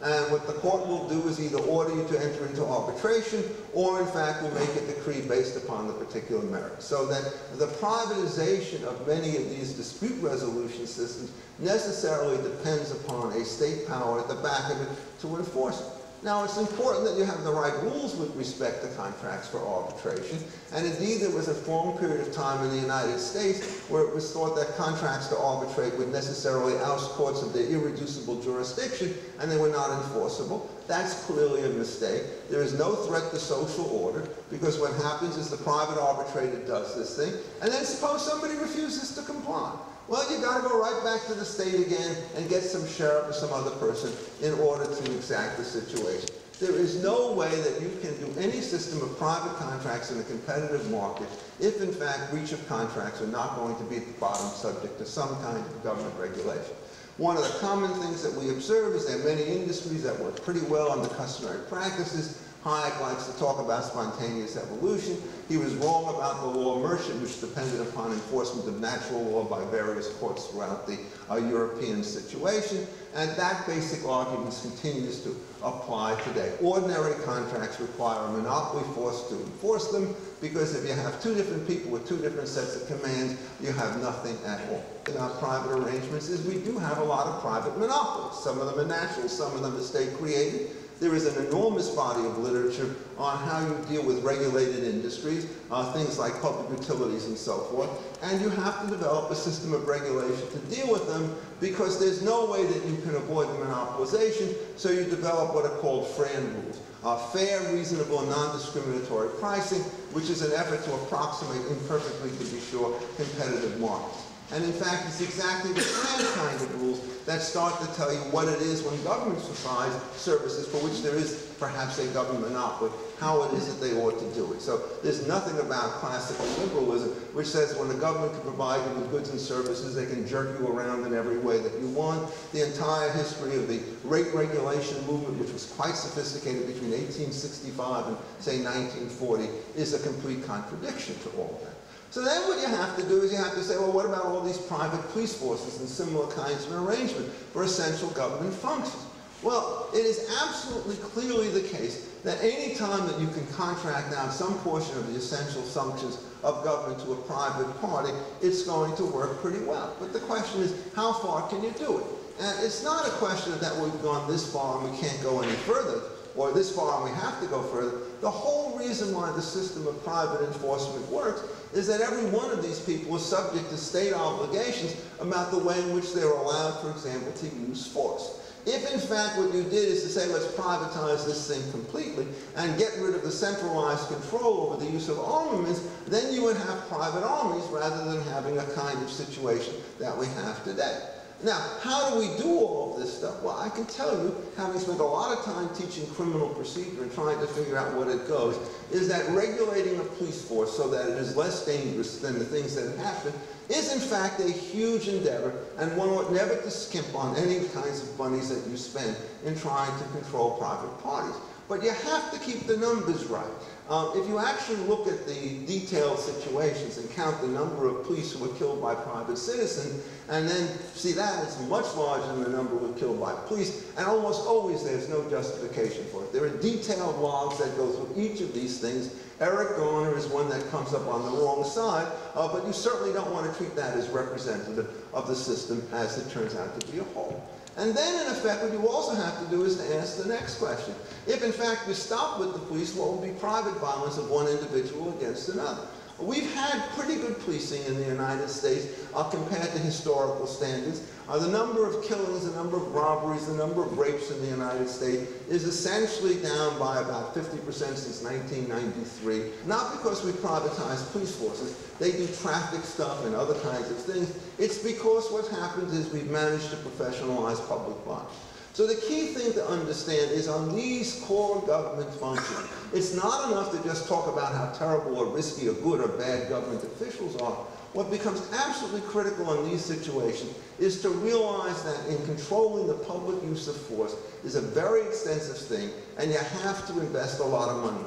And what the court will do is either order you to enter into arbitration, or in fact will make a decree based upon the particular merit. So that the privatization of many of these dispute resolution systems necessarily depends upon a state power at the back of it to enforce it. Now, it's important that you have the right rules with respect to contracts for arbitration. And indeed, there was a long period of time in the United States where it was thought that contracts to arbitrate would necessarily oust courts of their irreducible jurisdiction, and they were not enforceable. That's clearly a mistake. There is no threat to social order, because what happens is the private arbitrator does this thing, and then suppose somebody refuses to comply. Well, you got to go right back to the state again and get some sheriff or some other person in order to exact the situation. There is no way that you can do any system of private contracts in a competitive market if, in fact, breach of contracts are not going to be at the bottom subject to some kind of government regulation. One of the common things that we observe is there are many industries that work pretty well under customary practices. Hayek likes to talk about spontaneous evolution. He was wrong about the law merchant, which depended upon enforcement of natural law by various courts throughout the uh, European situation. And that basic argument continues to apply today. Ordinary contracts require a monopoly force to enforce them, because if you have two different people with two different sets of commands, you have nothing at all. In our private arrangements is we do have a lot of private monopolies. Some of them are natural, some of them are state created. There is an enormous body of literature on how you deal with regulated industries, uh, things like public utilities and so forth. And you have to develop a system of regulation to deal with them, because there's no way that you can avoid monopolization, so you develop what are called FRAND rules. Uh, fair, reasonable, and non-discriminatory pricing, which is an effort to approximate imperfectly, to be sure, competitive markets. And in fact, it's exactly the FRAND kind of rules that start to tell you what it is when governments provide services for which there is perhaps a government monopoly, how it is that they ought to do it. So there's nothing about classical liberalism which says when the government can provide you with goods and services, they can jerk you around in every way that you want. The entire history of the rate regulation movement, which was quite sophisticated between eighteen sixty-five and, say, nineteen forty, is a complete contradiction to all of that. So then what you have to do is you have to say, well, what about all these private police forces and similar kinds of arrangement for essential government functions? Well, it is absolutely clearly the case that any time that you can contract out some portion of the essential functions of government to a private party, it's going to work pretty well. But the question is, how far can you do it? And it's not a question that we've gone this far and we can't go any further, or this far and we have to go further. The whole reason why the system of private enforcement works is that every one of these people is subject to state obligations about the way in which they're allowed, for example, to use force. If in fact what you did is to say, let's privatize this thing completely and get rid of the centralized control over the use of armaments, then you would have private armies rather than having a kind of situation that we have today. Now, how do we do all of this stuff? Well, I can tell you, having spent a lot of time teaching criminal procedure and trying to figure out what it goes, is that regulating a police force so that it is less dangerous than the things that happen is in fact a huge endeavor, and one ought never to skimp on any kinds of monies that you spend in trying to control private parties. But you have to keep the numbers right. Um, if you actually look at the detailed situations and count the number of police who were killed by private citizens, and then see that it's much larger than the number who were killed by police, and almost always there's no justification for it. There are detailed logs that go through each of these things. Eric Garner is one that comes up on the wrong side, uh, but you certainly don't want to treat that as representative of the system as it turns out to be a whole. And then, in effect, what you also have to do is to ask the next question. If, in fact, you stop with the police, what will be private violence of one individual against another? We've had pretty good policing in the United States uh, compared to historical standards. Uh, the number of killings, the number of robberies, the number of rapes in the United States is essentially down by about fifty percent since nineteen ninety-three. Not because we privatized police forces. They do traffic stuff and other kinds of things. It's because what happens is we've managed to professionalize public life. So the key thing to understand is on these core government functions, it's not enough to just talk about how terrible or risky or good or bad government officials are. What becomes absolutely critical in these situations is to realize that in controlling the public use of force is a very extensive thing, and you have to invest a lot of money in it.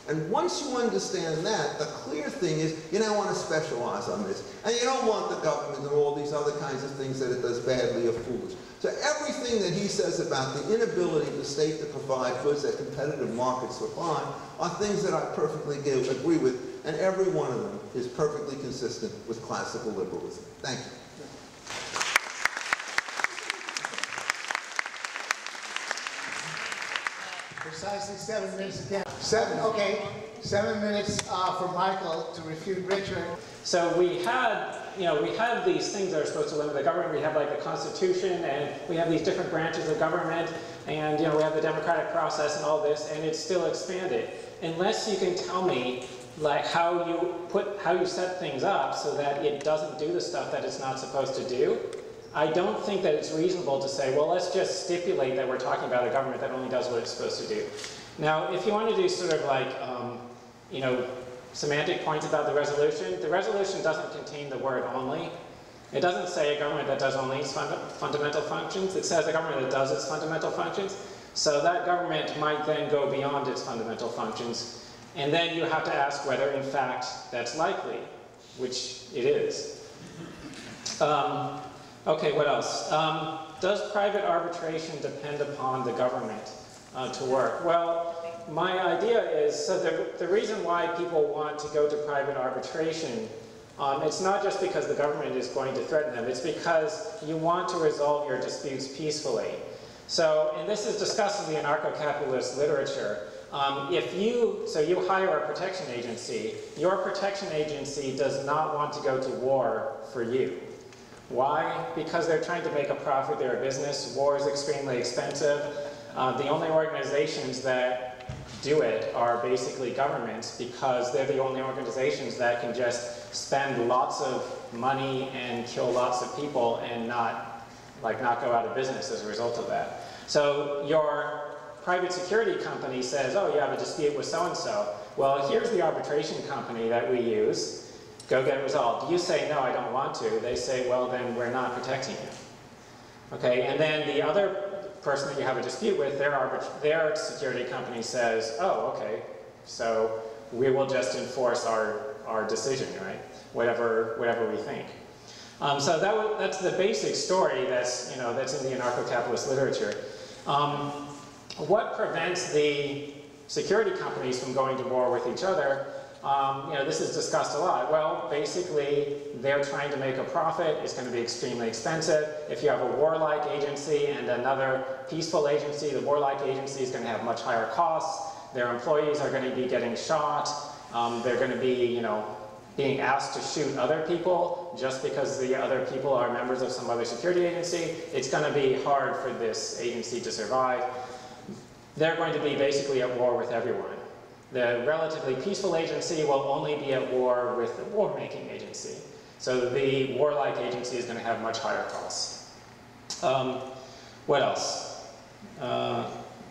And once you understand that, the clear thing is you now want to specialize on this. And you don't want the government and all these other kinds of things that it does badly or foolish. So everything that he says about the inability of the state to provide goods that competitive markets supply are things that I perfectly give, agree with, and every one of them is perfectly consistent with classical liberalism. Thank you. Precisely seven minutes again. Seven, okay. Seven minutes uh, for Michael to refute Richard. So we had, you know, we have these things that are supposed to limit the government. We have like the Constitution, and we have these different branches of government, and you know, we have the democratic process and all this, and it's still expanded. Unless you can tell me like how you put, how you set things up so that it doesn't do the stuff that it's not supposed to do, I don't think that it's reasonable to say, well, let's just stipulate that we're talking about a government that only does what it's supposed to do. Now, if you want to do sort of like, um, you know, semantic points about the resolution, the resolution doesn't contain the word only. It doesn't say a government that does only its funda fundamental functions. It says a government that does its fundamental functions. So that government might then go beyond its fundamental functions. And then you have to ask whether, in fact, that's likely, which it is. Um, Okay, what else? Um, does private arbitration depend upon the government uh, to work? Well, my idea is, so the, the reason why people want to go to private arbitration, um, it's not just because the government is going to threaten them, it's because you want to resolve your disputes peacefully. So, and this is discussed in the anarcho-capitalist literature. Um, if you, so you hire a protection agency, your protection agency does not want to go to war for you. Why? Because they're trying to make a profit, they're a business, war is extremely expensive. Uh, the only organizations that do it are basically governments because they're the only organizations that can just spend lots of money and kill lots of people and not, like, not go out of business as a result of that. So your private security company says, oh, you have a dispute with so-and-so. Well, here's the arbitration company that we use. Go get it resolved. You say, no, I don't want to. They say, well, then we're not protecting you. Okay, and then the other person that you have a dispute with, their, their security company says, oh, okay, so we will just enforce our, our decision, right? Whatever, whatever we think. Um, so that w that's the basic story that's, you know, that's in the anarcho-capitalist literature. Um, what prevents the security companies from going to war with each other? Um, you know, this is discussed a lot. Well, basically, they're trying to make a profit. It's going to be extremely expensive. If you have a warlike agency and another peaceful agency, the warlike agency is going to have much higher costs. Their employees are going to be getting shot. Um, they're going to be, you know, being asked to shoot other people just because the other people are members of some other security agency. It's going to be hard for this agency to survive. They're going to be basically at war with everyone. The relatively peaceful agency will only be at war with the war-making agency. So the warlike agency is going to have much higher costs. Um, what else? Uh,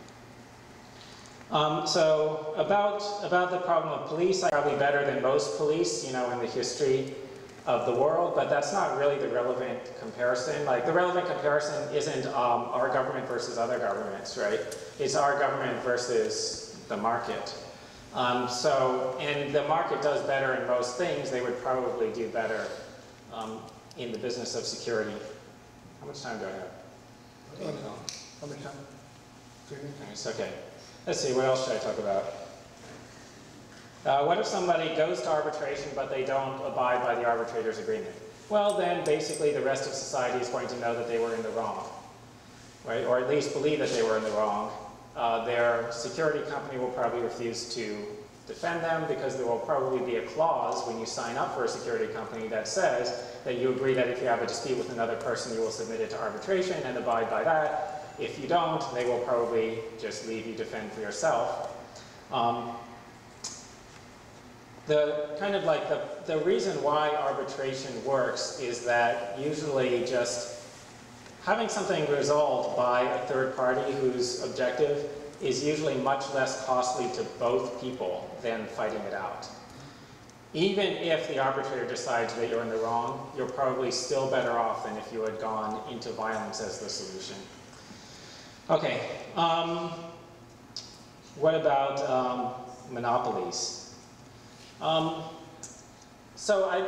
um, so about, about the problem of police, I'm probably better than most police, you know, in the history of the world, but that's not really the relevant comparison. Like, the relevant comparison isn't um, our government versus other governments, right? It's our government versus the market. Um, so, and the market does better in most things. They would probably do better um, in the business of security. How much time do I have? Oh, no. How much time? Three minutes. Okay. Let's see, what else should I talk about? Uh, what if somebody goes to arbitration but they don't abide by the arbitrator's agreement? Well, then basically the rest of society is going to know that they were in the wrong, right? Or at least believe that they were in the wrong. Uh, their security company will probably refuse to defend them because there will probably be a clause when you sign up for a security company that says that you agree that if you have a dispute with another person, you will submit it to arbitration and abide by that. If you don't, they will probably just leave you defend for yourself. Um, the kind of like the, the reason why arbitration works is that usually just having something resolved by a third party whose objective is usually much less costly to both people than fighting it out. Even if the arbitrator decides that you're in the wrong, you're probably still better off than if you had gone into violence as the solution. Okay, um, what about, um, monopolies. Um, so I,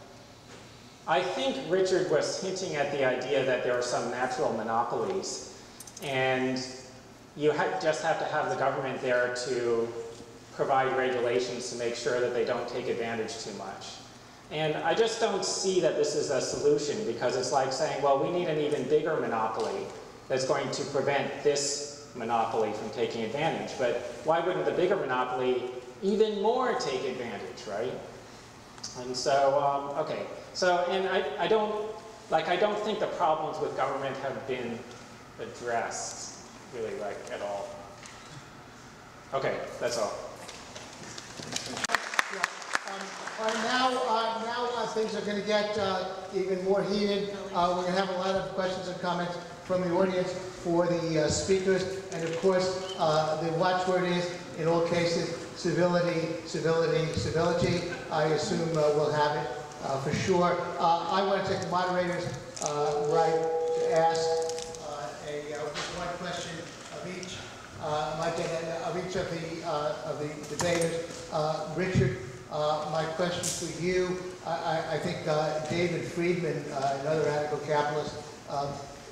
I think Richard was hinting at the idea that there are some natural monopolies, and you ha just have to have the government there to provide regulations to make sure that they don't take advantage too much. And I just don't see that this is a solution, because it's like saying, well, we need an even bigger monopoly that's going to prevent this monopoly from taking advantage. But why wouldn't the bigger monopoly even more take advantage, right? And so, um, okay. So, and I, I don't, like, I don't think the problems with government have been addressed, really, like, at all. Okay, that's all. Yeah. Um, all right, now, uh, now uh, things are going to get uh, even more heated. Uh, we're going to have a lot of questions and comments from the audience for the uh, speakers, and of course, uh, the watchword is, in all cases, civility, civility, civility. I assume uh, we'll have it uh, for sure. Uh, I want to take the moderator's uh, right to ask uh, a uh, one question of each. Uh, my, of each of the uh, of the debaters. Uh, Richard, uh, my question for you. I, I think uh, David Friedman, uh, another anarcho-capitalist, um,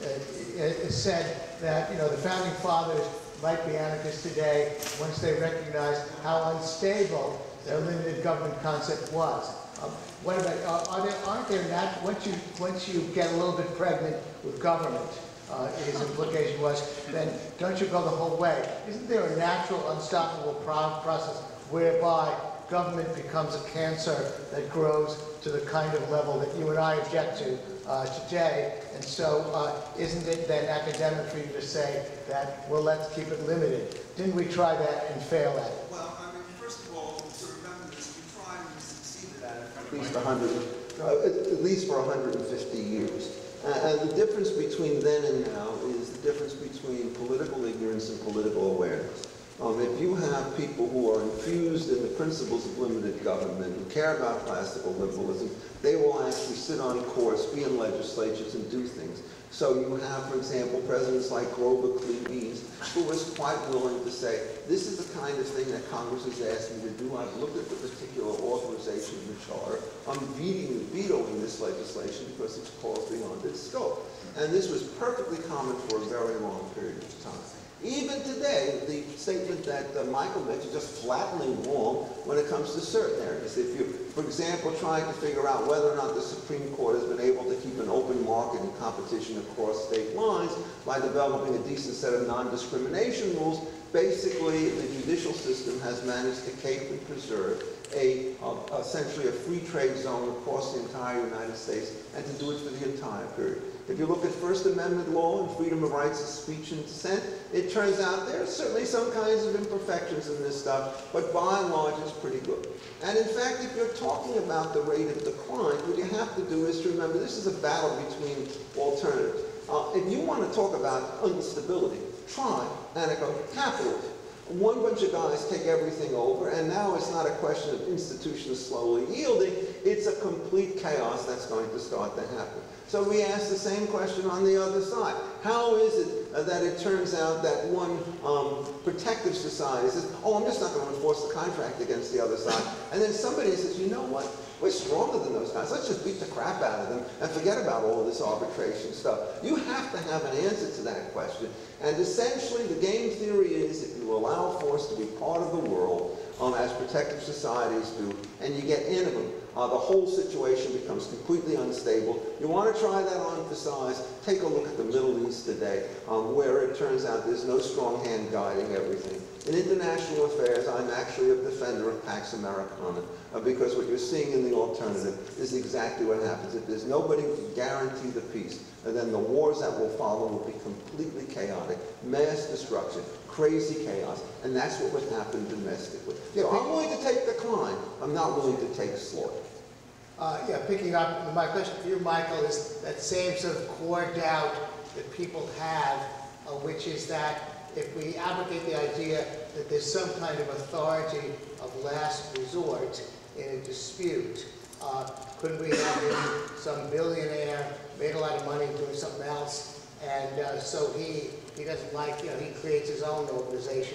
uh, said that you know the founding fathers might be anarchists today once they recognized how unstable their limited government concept was. Um, what about uh, are there aren't there nat once you once you get a little bit pregnant with government? Uh, his implication was, then don't you go the whole way? Isn't there a natural, unstoppable pro process whereby government becomes a cancer that grows to the kind of level that you and I object to uh, today? And so uh, isn't it then academic for you to say that, well, let's keep it limited? Didn't we try that and fail at it? Well, I mean, first of all, to remember this, we tried and we succeeded at it. At least one hundred, uh, at least for one hundred fifty years. Uh, and the difference between then and now is the difference between political ignorance and political awareness. Um, if you have people who are infused in the principles of limited government, who care about classical liberalism, they will actually sit on course, be in legislatures, and do things. So you have, for example, presidents like Grover Cleveland, who was quite willing to say, this is the kind of thing that Congress has asked me to do. I've looked at the particular authorization of the charter. I'm vetoing, vetoing this legislation because it's falls beyond its scope. And this was perfectly common for a very long period of time. Even today, the statement that uh, Michael makes is just flatly wrong when it comes to certain areas. If you, for example, trying to figure out whether or not the Supreme Court has been able to keep an open market and competition across state lines by developing a decent set of non-discrimination rules, basically the judicial system has managed to keep and preserve a, uh, essentially a free trade zone across the entire United States, and to do it for the entire period. If you look at First Amendment law and freedom of rights of speech and dissent, it turns out there are certainly some kinds of imperfections in this stuff, but by and large it's pretty good. And in fact, if you're talking about the rate of decline, what you have to do is to remember this is a battle between alternatives. Uh, if you want to talk about instability, try anarcho-capitalism. One bunch of guys take everything over, and now it's not a question of institutions slowly yielding, it's a complete chaos that's going to start to happen. So we ask the same question on the other side. How is it uh, that it turns out that one um, protective society says, oh, I'm just not going to enforce the contract against the other side, and then somebody says, you know what, we're stronger than those guys, let's just beat the crap out of them and forget about all of this arbitration stuff. You have to have an answer to that question, and essentially the game theory is if you allow force to be part of the world, um, as protective societies do, and you get in them, Uh, the whole situation becomes completely unstable. You want to try that on for size, take a look at the Middle East today, um, where it turns out there's no strong hand guiding everything. In international affairs, I'm actually a defender of Pax Americana, uh, because what you're seeing in the alternative is exactly what happens. If there's nobody to guarantee the peace, and then the wars that will follow will be completely chaotic, mass destruction, crazy chaos, and that's what would happen domestically. You know, I'm willing to take decline, I'm not willing to take slaughter. Uh, yeah, picking up, my question for you, Michael, is that same sort of core doubt that people have, uh, which is that if we advocate the idea that there's some kind of authority of last resort in a dispute, uh, couldn't we have been some billionaire, made a lot of money doing something else, and uh, so he, he doesn't like, you know, he creates his own organization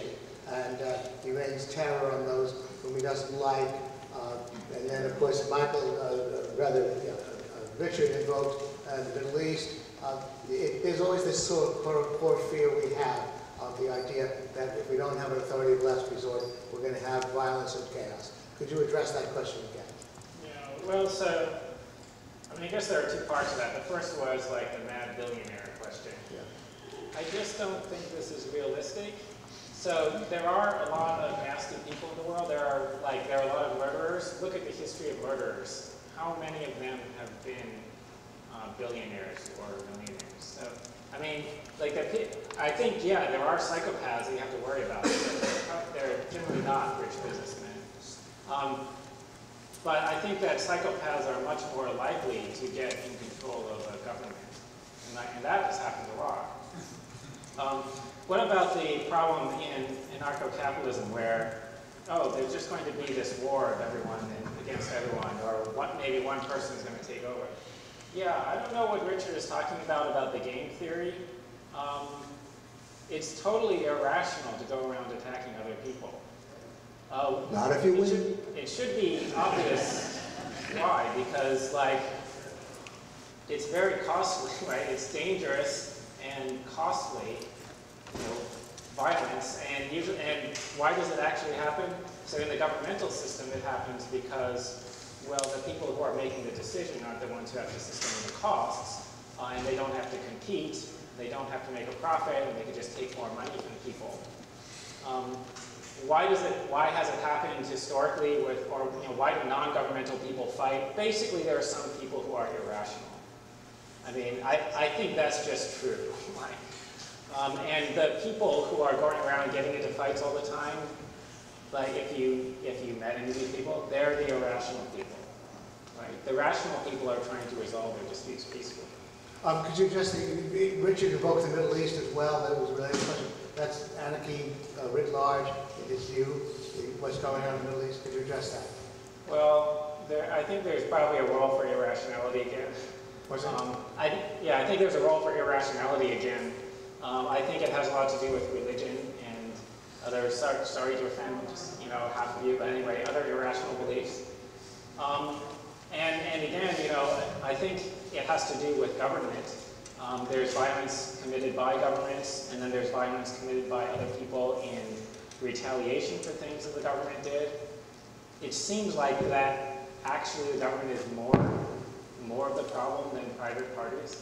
and uh, he rains terror on those whom he doesn't like. Uh, and then, of course, Michael, uh, rather, uh, uh, Richard invoked uh, the Middle East. Uh, it, there's always this sort of core, core fear we have of the idea that if we don't have an authority of last resort, we're going to have violence and chaos. Could you address that question again? Yeah, well, so, I mean, I guess there are two parts of that. The first was like the mad billionaire question. Yeah. I just don't think this is realistic. So there are a lot of nasty people in the world. There are like there are a lot of murderers. Look at the history of murderers. How many of them have been uh, billionaires or millionaires? So I mean, like I think yeah, there are psychopaths that you have to worry about. But they're generally not rich businessmen. Um, but I think that psychopaths are much more likely to get in control of a government, and, that, and that has happened a lot. Um, What about the problem in anarcho-capitalism where, oh, there's just going to be this war of everyone and against everyone, or what, maybe one person is going to take over? Yeah, I don't know what Richard is talking about, about the game theory. Um, it's totally irrational to go around attacking other people. Uh, Not if you it win. Should, it should be obvious why, because, like, it's very costly, right? It's dangerous and costly. You know, violence, and usually, and why does it actually happen? So in the governmental system, it happens because, well, the people who are making the decision aren't the ones who have to sustain the costs, uh, and they don't have to compete, they don't have to make a profit, and they can just take more money from people. Um, why does it? Why has it happened historically with, or you know, why do non-governmental people fight? Basically, there are some people who are irrational. I mean, I, I think that's just true. Like, Um, and the people who are going around getting into fights all the time, like if you if you met any of these people, they're the irrational people, right? The rational people are trying to resolve their disputes peacefully. Um, could you address the, Richard invoked the Middle East as well, that it was related to, that's anarchy uh, writ large, it's you, what's going on in the Middle East, could you address that? Well, there, I think there's probably a role for irrationality again. What's that? Um, I, yeah, I think there's a role for irrationality again. Um, I think it has a lot to do with religion and other, sorry, sorry to offend just, you know, half of you, but anyway, other irrational beliefs. Um, and, and again, you know, I think it has to do with government. Um, there's violence committed by governments, and then there's violence committed by other people in retaliation for things that the government did. It seems like that actually the government is more, more of the problem than private parties.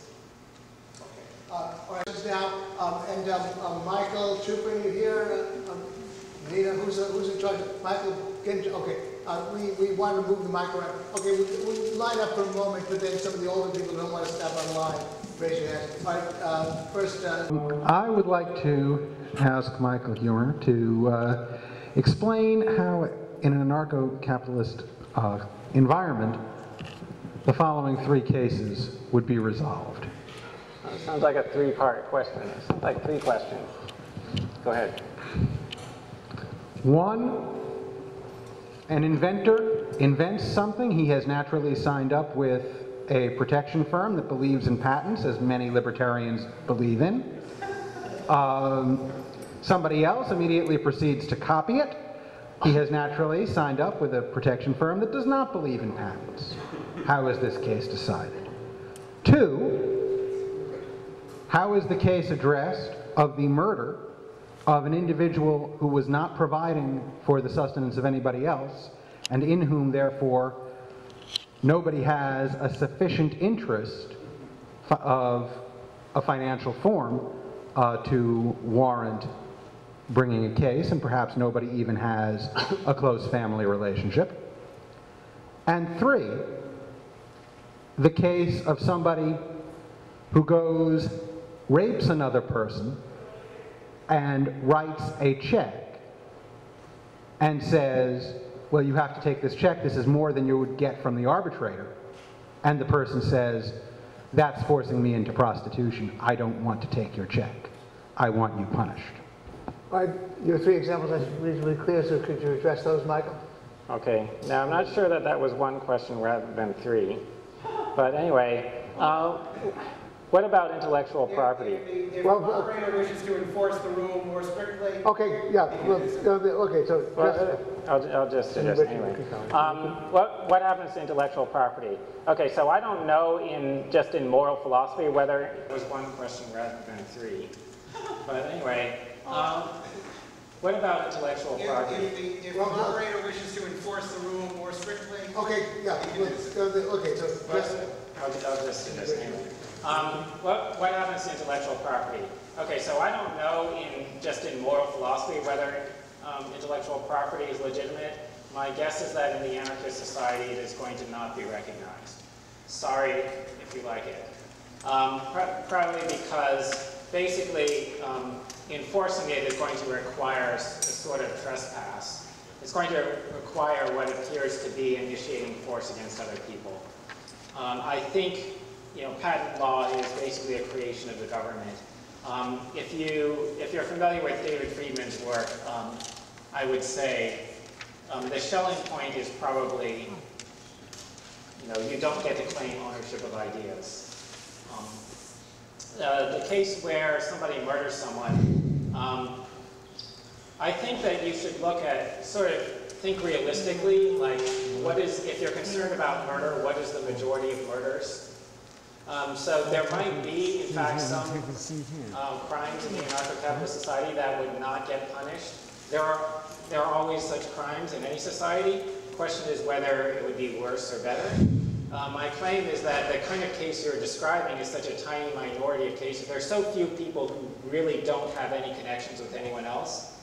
Uh, all right, now, um, and um, um, Michael Trooper, you here? Uh, um, Nita, who's, uh, who's in charge? Michael, get in, okay. Uh, we, we want to move the mic around. Okay, we, we'll line up for a moment, but then some of the older people don't want to step on line. Raise your hand. All right, uh, first. Uh, I would like to ask Michael Huemer to uh, explain how, in an anarcho-capitalist uh, environment, the following three cases would be resolved. Sounds like a three-part question. It's like three questions. Go ahead. One, an inventor invents something. He has naturally signed up with a protection firm that believes in patents, as many libertarians believe in. Um, somebody else immediately proceeds to copy it. He has naturally signed up with a protection firm that does not believe in patents. How is this case decided? Two, how is the case addressed of the murder of an individual who was not providing for the sustenance of anybody else, and in whom, therefore, nobody has a sufficient interest of a financial form uh, to warrant bringing a case, and perhaps nobody even has a close family relationship? And three, the case of somebody who goes, rapes another person, and writes a check and says, well, you have to take this check, this is more than you would get from the arbitrator. And the person says, that's forcing me into prostitution, I don't want to take your check, I want you punished. all right, your three examples are reasonably clear, so could you address those, Michael? Okay. Now, I'm not sure that that was one question rather than three. But anyway, uh, what about intellectual property? If the, if Well, the moderator wishes to enforce the rule more strictly. Okay, yeah, well, okay, so. Well, I'll, I'll just suggest anyway. Um, what, what happens to intellectual property? Okay, so I don't know in just in moral philosophy whether it was one question rather than three. But anyway, um, what about intellectual If, property? if, the, if the moderator wishes to enforce the rule more strictly. Okay, yeah, okay, so. I'll, I'll just suggest anyway. Um, what, what happens to intellectual property? Okay, so I don't know in just in moral philosophy whether um, intellectual property is legitimate. My guess is that in the anarchist society it is going to not be recognized. Sorry if you like it. Um, pr probably because basically um, enforcing it is going to require a, a sort of trespass. It's going to require what appears to be initiating force against other people. Um, I think, you know, patent law is basically a creation of the government. Um, if you, if you're familiar with David Friedman's work, um, I would say um, the Schelling point is probably, you know, you don't get to claim ownership of ideas. Um, uh, the case where somebody murders someone, um, I think that you should look at, sort of think realistically, like what is, if you're concerned about murder, what is the majority of murders? Um, so there might be, in fact, some um, crimes in the anarcho-capitalist society that would not get punished. There are, there are always such crimes in any society. The question is whether it would be worse or better. Uh, my claim is that the kind of case you're describing is such a tiny minority of cases. There are so few people who really don't have any connections with anyone else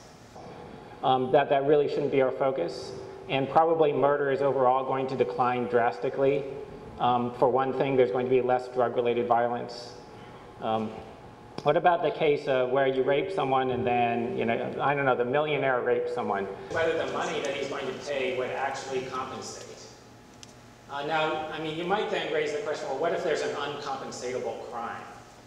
um, that that really shouldn't be our focus. And probably murder is overall going to decline drastically. Um, for one thing, there's going to be less drug-related violence. Um, what about the case uh, where you rape someone and then, you know, I don't know, the millionaire rapes someone? Whether the money that he's going to pay would actually compensate. Uh, now, I mean, you might then raise the question, well, what if there's an uncompensatable crime?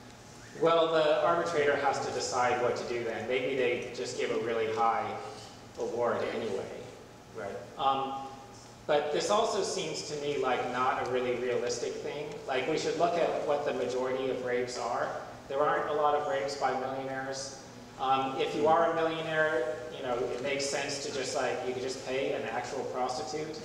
Well, the arbitrator has to decide what to do then. Maybe they just give a really high award anyway, right? Um, But this also seems to me like not a really realistic thing. Like we should look at what the majority of rapes are. There aren't a lot of rapes by millionaires. Um, if you are a millionaire, you know, it makes sense to just like, you could just pay an actual prostitute.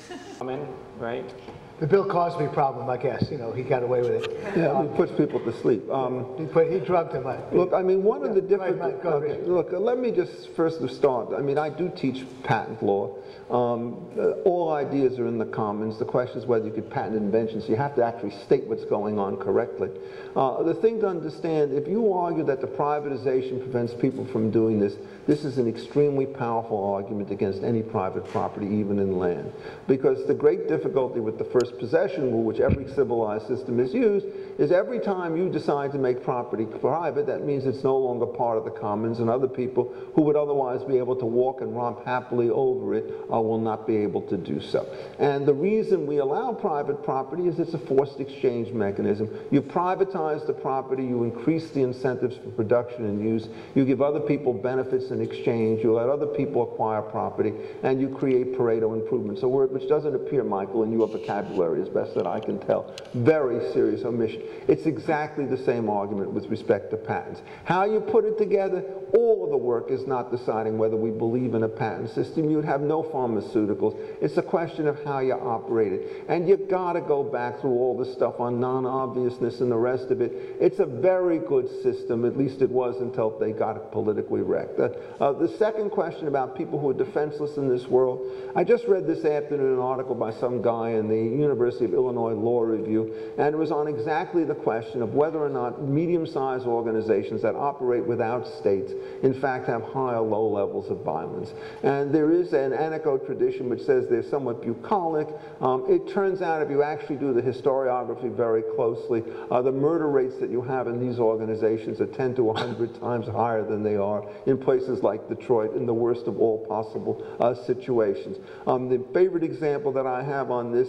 Right? The Bill Cosby problem, I guess, you know, he got away with it. Yeah, he puts people to sleep. Um, he, put, he drugged him. Like, look, I mean, one yeah, of the different... Right, go okay, look, uh, let me just first start. I mean, I do teach patent law. Um, uh, all ideas are in the commons. The question is whether you could patent inventions. So you have to actually state what's going on correctly. Uh, the thing to understand, if you argue that the privatization prevents people from doing this, this is an extremely powerful argument against any private property, even in land. Because the great difficulty with the first possession rule, which every civilized system has used, is every time you decide to make property private, that means it's no longer part of the commons, and other people who would otherwise be able to walk and romp happily over it uh, will not be able to do so. And the reason we allow private property is it's a forced exchange mechanism. You privatize the property, you increase the incentives for production and use, you give other people benefits in exchange, you let other people acquire property, and you create Pareto improvements, a word which doesn't appear, Michael, in your vocabulary as best that I can tell. Very serious omission. It's exactly the same argument with respect to patents. How you put it together, all of the work is not deciding whether we believe in a patent system. You'd have no pharmaceuticals. It's a question of how you operate it. And you've got to go back through all the stuff on non-obviousness and the rest of it. It's a very good system, at least it was until they got it politically wrecked. Uh, uh, the second question about people who are defenseless in this world, I just read this afternoon an article by some guy in the University of Illinois Law Review, and it was on exactly the question of whether or not medium-sized organizations that operate without states in fact have high or low levels of violence. And there is an anecdote tradition which says they're somewhat bucolic. Um, it turns out if you actually do the historiography very closely, uh, the murder rates that you have in these organizations are ten to one hundred times higher than they are in places like Detroit in the worst of all possible uh, situations. Um, the favorite example that I have on this is uh,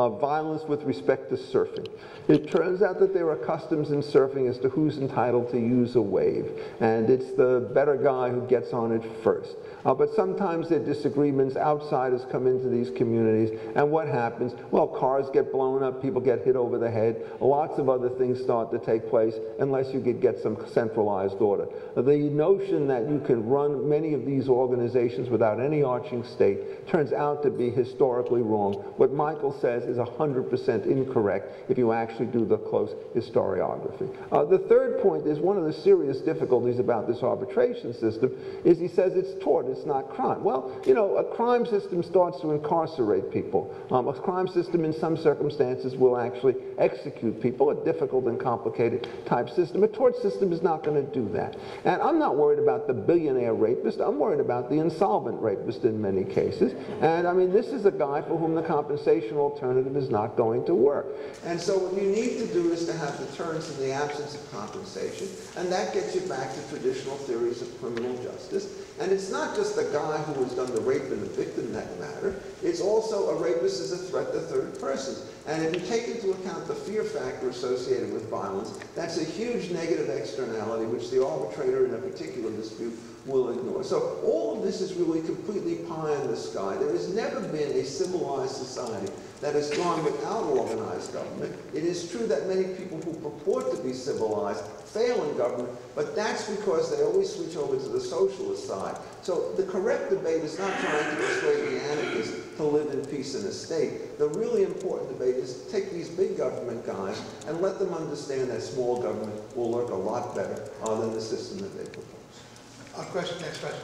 uh, violence with respect to surfing. It turns out that there are customs in surfing as to who's entitled to use a wave, and it's the better guy who gets on it first. Uh, but sometimes there are disagreements, outsiders come into these communities, and what happens? Well, cars get blown up, people get hit over the head, lots of other things start to take place unless you could get some centralized order. The notion that you can run many of these organizations without any arching state turns out to be historically wrong. What Michael says is one hundred percent incorrect if you actually do the close historiography. Uh, the third point is one of the serious difficulties about this arbitration system is he says it's tort, it's not crime. Well, you know, a crime system starts to incarcerate people. Um, a crime system in some circumstances will actually execute people, a difficult and complicated type system. A tort system is not going to do that. And I'm not worried about the billionaire rapist, I'm worried about the insolvent rapist in many cases. And I mean, this is a guy for whom the compensation alternative is not going to work. And so what you need to do is to have deterrence in the absence of compensation, and that gets you back to traditional theories of criminal justice. And it's not just the guy who has done the rape and the victim that matter, it's also a rapist as a threat to third persons. And if you take into account the fear factor associated with violence, that's a huge negative externality which the arbitrator in a particular dispute will ignore. So all of this is really completely pie in the sky. There has never been a civilized society that has gone without organized government. It is true that many people who purport to be civilized fail in government, but that's because they always switch over to the socialist side. So the correct debate is not trying to persuade the anarchists to live in peace in a state. The really important debate is to take these big government guys and let them understand that small government will work a lot better uh, than the system that they propose. A question, next question.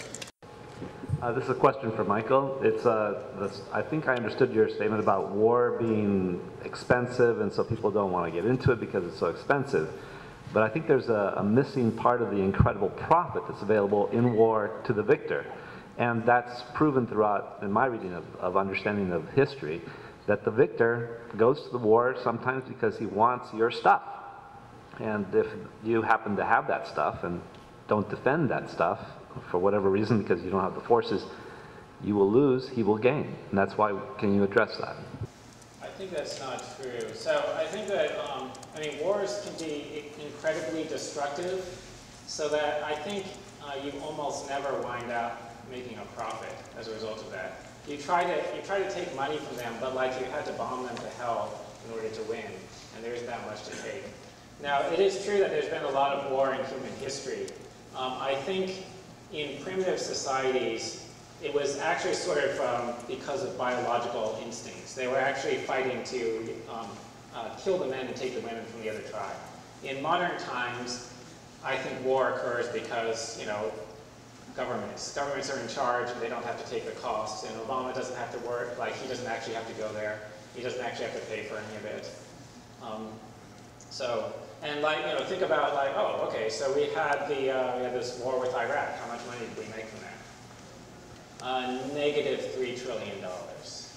Uh, this is a question for Michael. It's, uh, this, I think I understood your statement about war being expensive, and so people don't want to get into it because it's so expensive. But I think there's a, a missing part of the incredible profit that's available in war to the victor. And that's proven throughout, in my reading of, of understanding of history, that the victor goes to the war sometimes because he wants your stuff. And if you happen to have that stuff and don't defend that stuff for whatever reason because you don't have the forces, you will lose, he will gain. And that's why, can you address that? I think that's not true. So I think that, um, I mean, wars can be incredibly destructive, so that I think uh, you almost never wind up making a profit as a result of that. You try to, you try to take money from them, but like you had to bomb them to hell in order to win, and there isn't that much to take. Now, it is true that there's been a lot of war in human history. Um, I think in primitive societies, it was actually sort of um, because of biological instincts. They were actually fighting to um, uh, kill the men and take the women from the other tribe. In modern times, I think war occurs because, you know, governments. Governments are in charge and they don't have to take the costs, and Obama doesn't have to work, like he doesn't actually have to go there. He doesn't actually have to pay for any of it. Um, so, and like, you know, think about like, oh, okay, so we had the, uh, we had this war with Iraq. How much money did we make from that? Uh, negative three trillion dollars.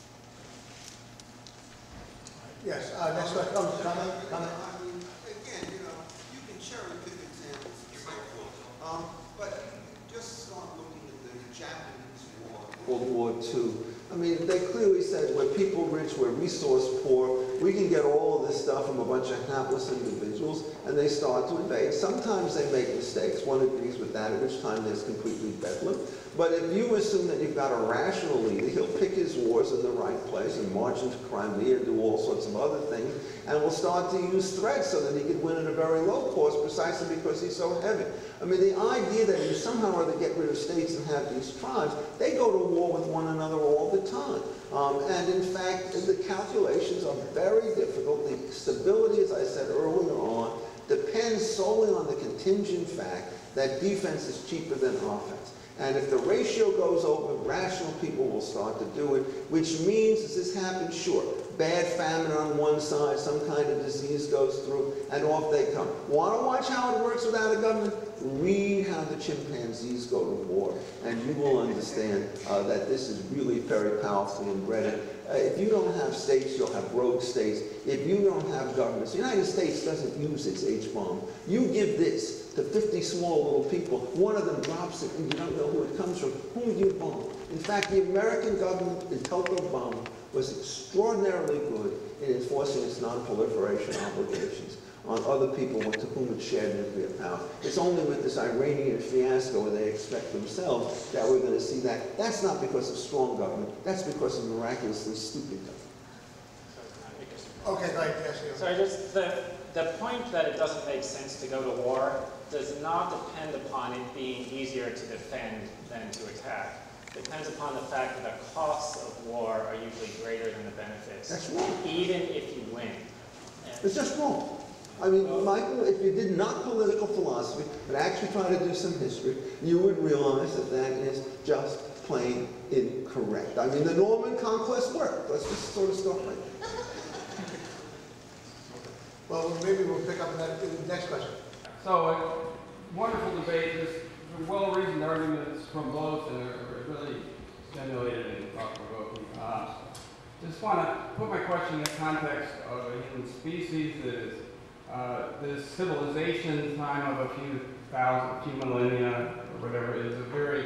Yes, uh, next question. Oh, comment, comment. I mean, again, you know, you can cherry pick examples and so forth, um, but you just start looking at the Japanese war. World War Two. I mean, they clearly said we're people rich, we're resource poor, we can get all of this stuff from a bunch of hapless individuals, and they start to invade. Sometimes they make mistakes, one agrees with that, at which time there's completely bedlam. But if you assume that you've got a rational leader, he'll pick his wars in the right place and march into Crimea and do all sorts of other things, and will start to use threats so that he could win at a very low cost precisely because he's so heavy. I mean, the idea that you somehow or other get rid of states and have these tribes, they go to war with one another all the time. Um, and in fact, the calculations are very difficult. The stability, as I said earlier on, depends solely on the contingent fact that defense is cheaper than offense. And if the ratio goes over, rational people will start to do it, which means, as this happens, sure, bad famine on one side, some kind of disease goes through, and off they come. Want to watch how it works without a government? Read how the chimpanzees go to war, and you will understand uh, that this is really very powerfully embedded. Uh, if you don't have states, you'll have rogue states. If you don't have governments, the United States doesn't use its H-bomb. You give this to fifty small little people, one of them drops it and you don't know who it comes from. Who do you bomb? In fact, the American government in total bomb was extraordinarily good in enforcing its non-proliferation obligations on other people to whom it shared nuclear power. It's only with this Iranian fiasco where they expect themselves that we're going to see that. That's not because of strong government. That's because of miraculously stupid government. Okay, go ahead. Yes, yes. So just the, the point that it doesn't make sense to go to war does not depend upon it being easier to defend than to attack. It depends upon the fact that the costs of war are usually greater than the benefits. That's wrong. Even if you win. And It's just wrong. I mean, Michael, if you did not political philosophy, but actually try to do some history, you would realize that that is just plain incorrect. I mean, the Norman conquest worked. Let's just sort of start like that. Well, maybe we'll pick up on that in the next question. So, a wonderful debate. There's well-reasoned arguments from both, and are really stimulated and thought-provoking. Uh, just want to put my question in the context of a human species that is uh, this civilization time of a few thousand, few millennia, or whatever, is a very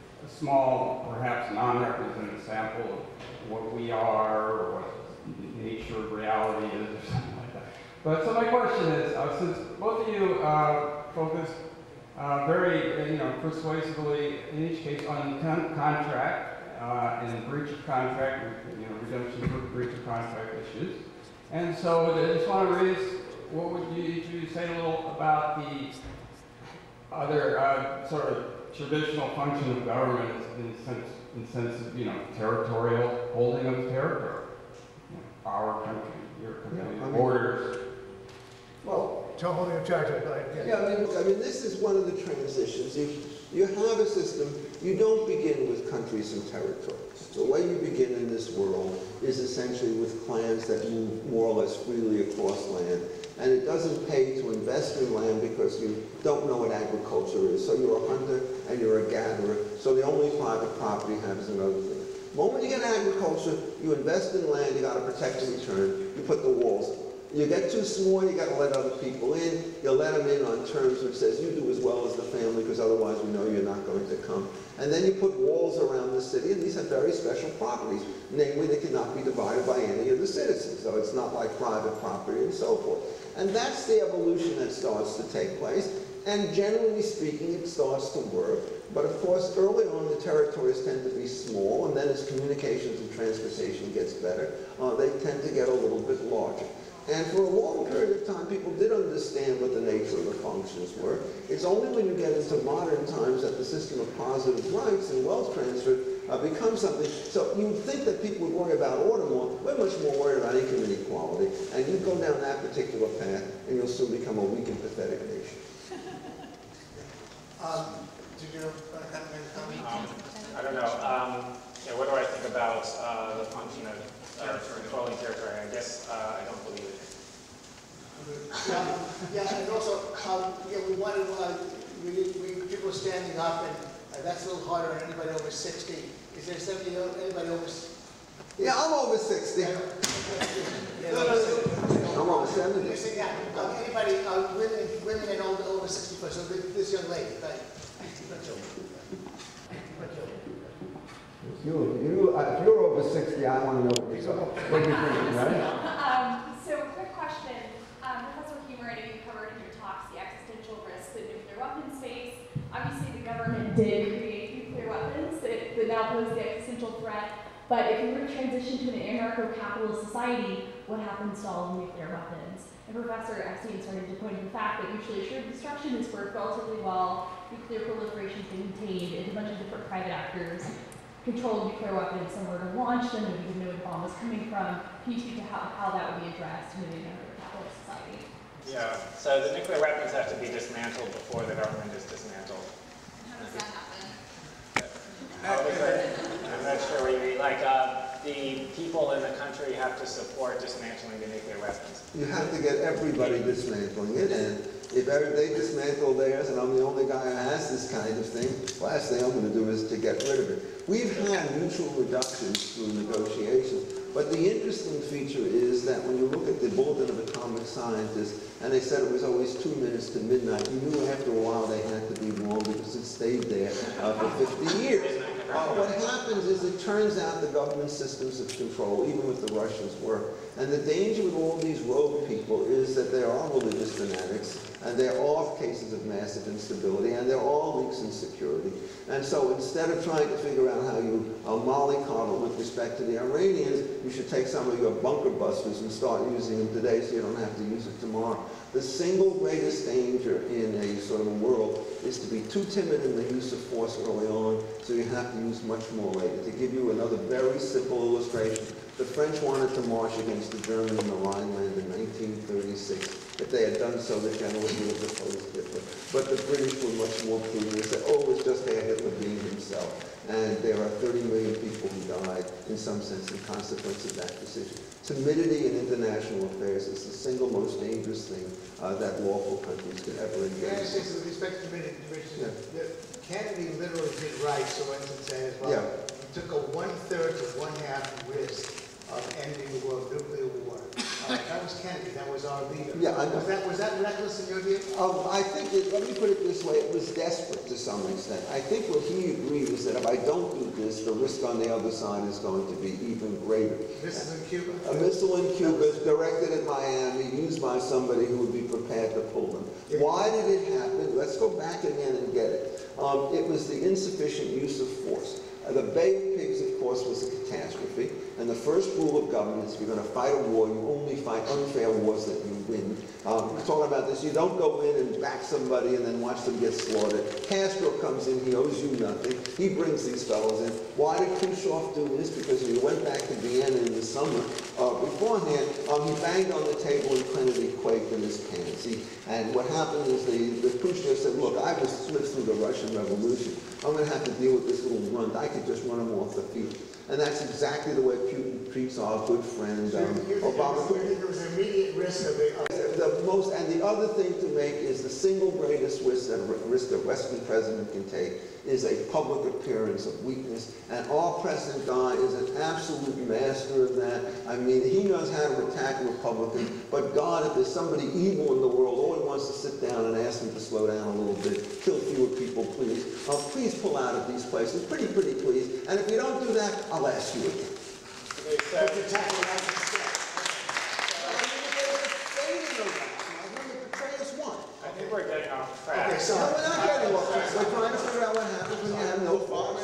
small, perhaps non-representative sample of what we are, or what the nature of reality is, or something like that. But so my question is, uh, since both of you uh, focused uh, very, uh, you know, persuasively in each case on con contract uh, and breach of contract, you know, redemption for breach of contract issues, and so I just want to raise, what would you, you say a little about the other uh, sort of traditional function of government in the sense, in the sense of, you know, territorial holding of territory, you know, our country, your country, Yeah, I mean, borders. Well, Joe holding a charge. Go ahead. yeah, I mean, I mean, this is one of the transitions. You, you have a system, you don't begin with countries and territories. The way you begin in this world is essentially with clans that move more or less freely across land. And it doesn't pay to invest in land because you don't know what agriculture is. So you're a hunter and you're a gatherer. So the only private property you have is another thing. The moment you get agriculture, you invest in land, you got to protect and return, you put the walls up. You get too small, you got to let other people in. You let them in on terms which says you do as well as the family because otherwise we know you're not going to come. And then you put walls around the city, and these are very special properties. Namely, they cannot be divided by any of the citizens, so it's not like private property and so forth. And that's the evolution that starts to take place. And generally speaking, it starts to work. But of course, early on, the territories tend to be small, and then as communications and transportation gets better, uh, they tend to get a little bit larger. And for a long period of time, people did understand what the nature of the functions were. It's only when you get into modern times that the system of positive rights and wealth transfer uh, becomes something. So you would think that people would worry about order more. We're much more worried about income inequality. And you go down that particular path, and you'll soon become a weak and pathetic nation. Um, did you uh, have any comment? Um, I don't know. Um, yeah, what do I think about uh, the function of uh, controlling territory? I guess uh, I don't believe it. Yeah, yeah, and also, um, yeah, we wanted, uh, we, we, people standing up, and uh, that's a little harder on anybody over sixty. Is there somebody, anybody over? Yeah, I'm over sixty. Yeah, No, no, no. I'm over seventy. Listen, yeah, um, anybody, uh, women, women and older, over sixty-five, so this, this young lady, right? You, you, uh, if you're over sixty, I want to know what you're what you think, right? Um, so, quick question. Um, Professor Huemer, I know you covered in your talks the existential risks that nuclear weapons face. Obviously, the government did create nuclear weapons that, that now pose the existential threat. But if we were to transition to an anarcho-capitalist society, what happens to all the nuclear weapons? And Professor Epstein started to point to the fact that mutually assured destruction has worked relatively well. Nuclear proliferation has been contained, and a bunch of different private actors control nuclear weapons, somewhere to launch them, and we didn't know where the bomb was coming from. Can you speak to how, how that would be addressed in an anarcho-capitalist society? Yeah, so the nuclear weapons have to be dismantled before the government is dismantled. How does that happen? I'm not sure what you mean. Like, uh, the people in the country have to support dismantling the nuclear weapons. You have to get everybody dismantling it, and if they dismantle theirs and I'm the only guy who has this kind of thing, the last thing I'm going to do is to get rid of it. We've had mutual reductions through negotiations, but the interesting feature is that when you look at the Bulletin of Atomic Scientists, and they said it was always two minutes to midnight, you knew after a while they had to be wrong because it stayed there uh, for fifty years. Uh, what happens is it turns out the government systems of control, even with the Russians, work. And the danger with all these rogue people is that they are religious fanatics, and they're all cases of massive instability, and they're all leaks in security. And so instead of trying to figure out how you uh, mollycoddle with respect to the Iranians, you should take some of your bunker busters and start using them today so you don't have to use it tomorrow. The single greatest danger in a sort of a world is to be too timid in the use of force early on, so you have to use much more later. To give you another very simple illustration, the French wanted to march against the Germans in the Rhineland in nineteen thirty-six. If they had done so, the general would have deposed Hitler. But the British were much more prudent. They said, oh, it's just Herr Hitler being himself. And there are thirty million people who died, in some sense, in consequence of that decision. Timidity in international affairs is the single most dangerous thing uh, that lawful countries can ever engage in. Can I say, with respect to timidity, Yeah. Kennedy literally did right, so as it says, well, Yeah. he took a one-third to one-half risk of ending the world nuclear war. Uh, that was Kennedy. That was our leader. Yeah, I know. Was that, was that reckless in your view? Um, I think, it, let me put it this way, it was desperate to some extent. I think what he agreed was that if I don't do this, the risk on the other side is going to be even greater. This is in Cuba? A missile in Cuba directed at Miami, used by somebody who would be prepared to pull them. Yeah. Why did it happen? Let's go back again and get it. Um, it was the insufficient use of force. Uh, the Bay of Pigs, of course, was a catastrophe. And the first rule of government is if you're going to fight a war, you only fight unfair wars that you win. Um, we're talking about this. You don't go in and back somebody and then watch them get slaughtered. Castro comes in. He owes you nothing. He brings these fellows in. Why did Khrushchev do this? Because when he went back to Vienna in the summer, uh, beforehand, um, he banged on the table and Kennedy quaked in his pants. He, and what happened is the, the Khrushchev said, look, I was lived through the Russian Revolution. I'm going to have to deal with this little runt. I could just run him off the field. And that's exactly the way Putin treats our good friend um, Obama. There was an immediate risk of the... The most, and the other thing to make is the single greatest risk that, risk a Western president can take is a public appearance of weakness. And our President Guy is an absolute master of that. I mean, he knows how to attack Republicans, but God, if there's somebody evil in the world, all he wants to sit down and ask them to slow down a little bit, kill fewer people, please. Uh, please pull out of these places, pretty, pretty please. And if you don't do that, I'll ask you again. Okay, so, I think we're getting off track. Okay, so No, we're not getting off track. We're trying to figure out what happens when you have no fault.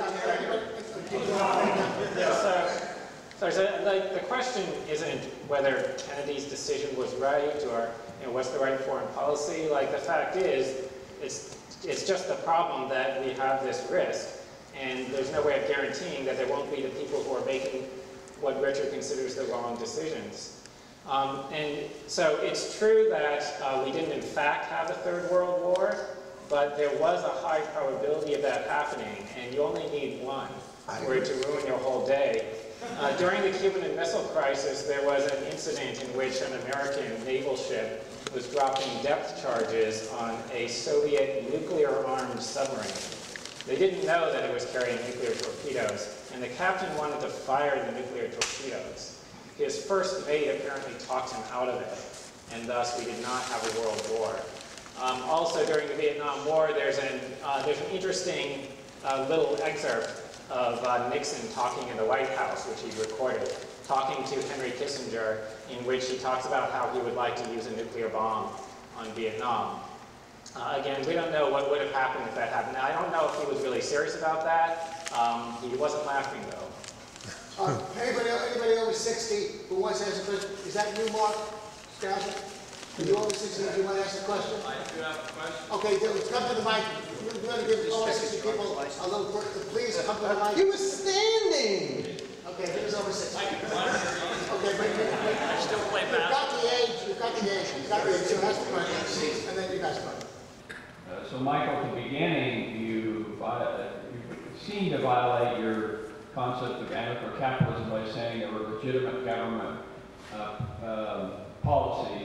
Yeah, so, sorry, so like, the question isn't whether Kennedy's decision was right or you know, what's the right foreign policy. Like, the fact is, it's, it's just the problem that we have this risk, and there's no way of guaranteeing that there won't be the people who are making what Richard considers the wrong decisions. Um, and so it's true that uh, we didn't in fact have a Third World War, but there was a high probability of that happening, and you only need one for it to ruin your whole day. Uh, during the Cuban Missile Crisis, there was an incident in which an American naval ship was dropping depth charges on a Soviet nuclear-armed submarine. They didn't know that it was carrying nuclear torpedoes, and the captain wanted to fire the nuclear torpedoes. His first mate apparently talked him out of it, and thus we did not have a world war. Um, also, during the Vietnam War, there's an, uh, there's an interesting uh, little excerpt of uh, Nixon talking in the White House, which he recorded, talking to Henry Kissinger, in which he talks about how he would like to use a nuclear bomb on Vietnam. Uh, again, we don't know what would have happened if that happened. Now, I don't know if he was really serious about that. Um, he wasn't laughing, though. Uh, anybody, anybody over sixty who wants to ask a question? Is that you, Mark? Scouser? Are you over sixty? Do you want to ask a question? I do have a question. Okay, then come to the mic. We're going to give over sixty people a little quick. Please come to the mic. He was standing. Okay, he was over sixty. I can monitor you. Okay, but you, I still play you've got basketball. the age. You've got the age. You've got the age. So ask the question, and then you guys go. Uh, so, Michael, at the beginning, you, uh, you seem to violate your concept of anarcho-capitalism by saying there were legitimate government uh, um, policies,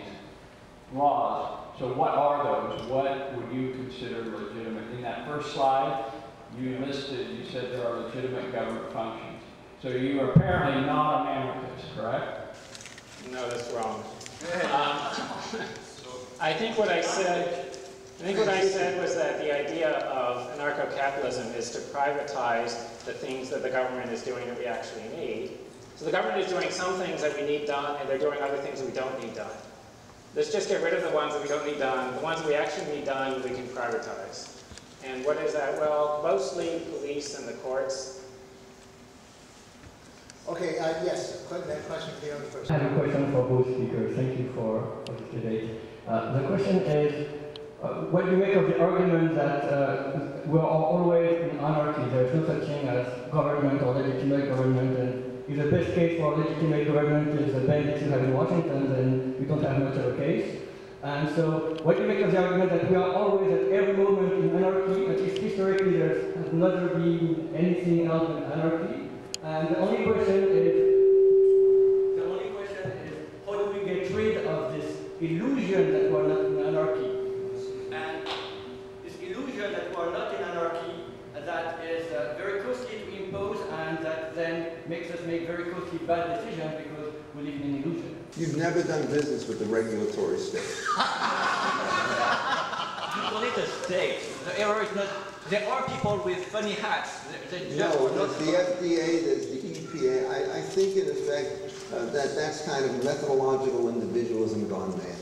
laws. So what are those? What would you consider legitimate? In that first slide, you listed, you said there are legitimate government functions. So you are apparently not an anarchist, correct? No, that's wrong. Um, I think what I said, I think what I said was that the idea of anarcho-capitalism is to privatize the things that the government is doing that we actually need. So the government is doing some things that we need done, and they're doing other things that we don't need done. Let's just get rid of the ones that we don't need done. The ones that we actually need done, we can privatize. And what is that? Well, mostly police and the courts. Okay, uh, yes, that question for the other person. I have a question for both speakers. Thank you for, for this debate. Uh, the question is, uh, what do you make of the argument that uh, we are always in anarchy? There is no such thing as government or legitimate government, and if the best case for legitimate government is the bandits you have in Washington, then we don't have much of a case. And so, what do you make of the argument that we are always at every moment in anarchy? At least historically, there has never been anything else than anarchy. And the only question is, the only question is, how do we get rid of this illusion that we're not in anarchy? And this illusion that we're not in anarchy, uh, that is uh, very costly to impose, and that then makes us make very costly bad decisions because we live in an illusion. You've never done business with the regulatory state. You call it a state. The error is not. There are people with funny hats. They, they No, just there's the F D A, there's the E P A. I, I think, in effect, uh, that that's kind of methodological individualism gone mad.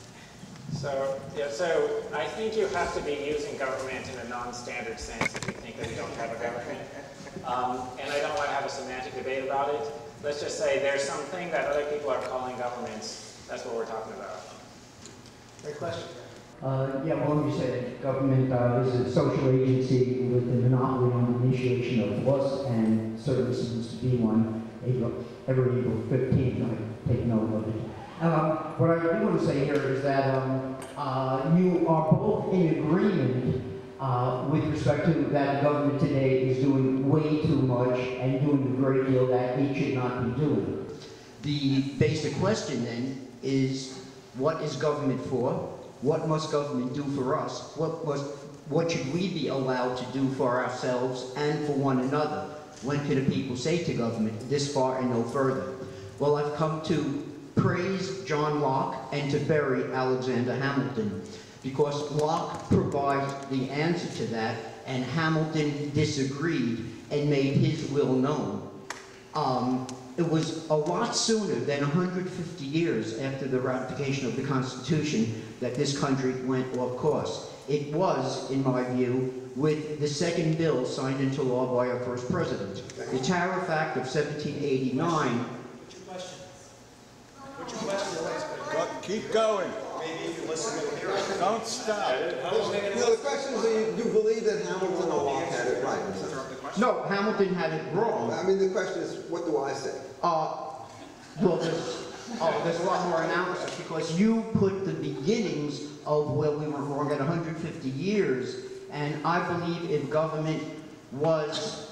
So, yeah, so I think you have to be using government in a non-standard sense if you think that we don't have a government. Um, and I don't want to have a semantic debate about it. Let's just say there's something that other people are calling governments. That's what we're talking about. Great question. Uh, yeah, well, you said government uh, is a social agency with a monopoly on the initiation of laws and services to be one. April, every April fifteenth, I take note of it. Um, what I do want to say here is that um, uh, you are both in agreement uh, with respect to that the government today is doing way too much and doing a great deal that it should not be doing. The basic question then is, what is government for? What must government do for us? What, must, what should we be allowed to do for ourselves and for one another? When can the people say to government, this far and no further? Well, I've come to praise John Locke and to bury Alexander Hamilton, because Locke provides the answer to that, and Hamilton disagreed and made his will known. Um, It was a lot sooner than one hundred fifty years after the ratification of the Constitution that this country went off course. It was, in my view, with the second bill signed into law by our first president. The Tariff Act of seventeen eighty-nine. What's your question? What's your question? Go, keep going. Maybe if you listen to hear it. Don't stop. You know, the question is, do you, do you believe that Hamilton or Locke had it right? No, Hamilton had it wrong. I mean, the question is, what do I say? Uh, well, there's, oh, there's a lot more analysis, because you put the beginnings of where we were wrong at one hundred fifty years, and I believe if government was,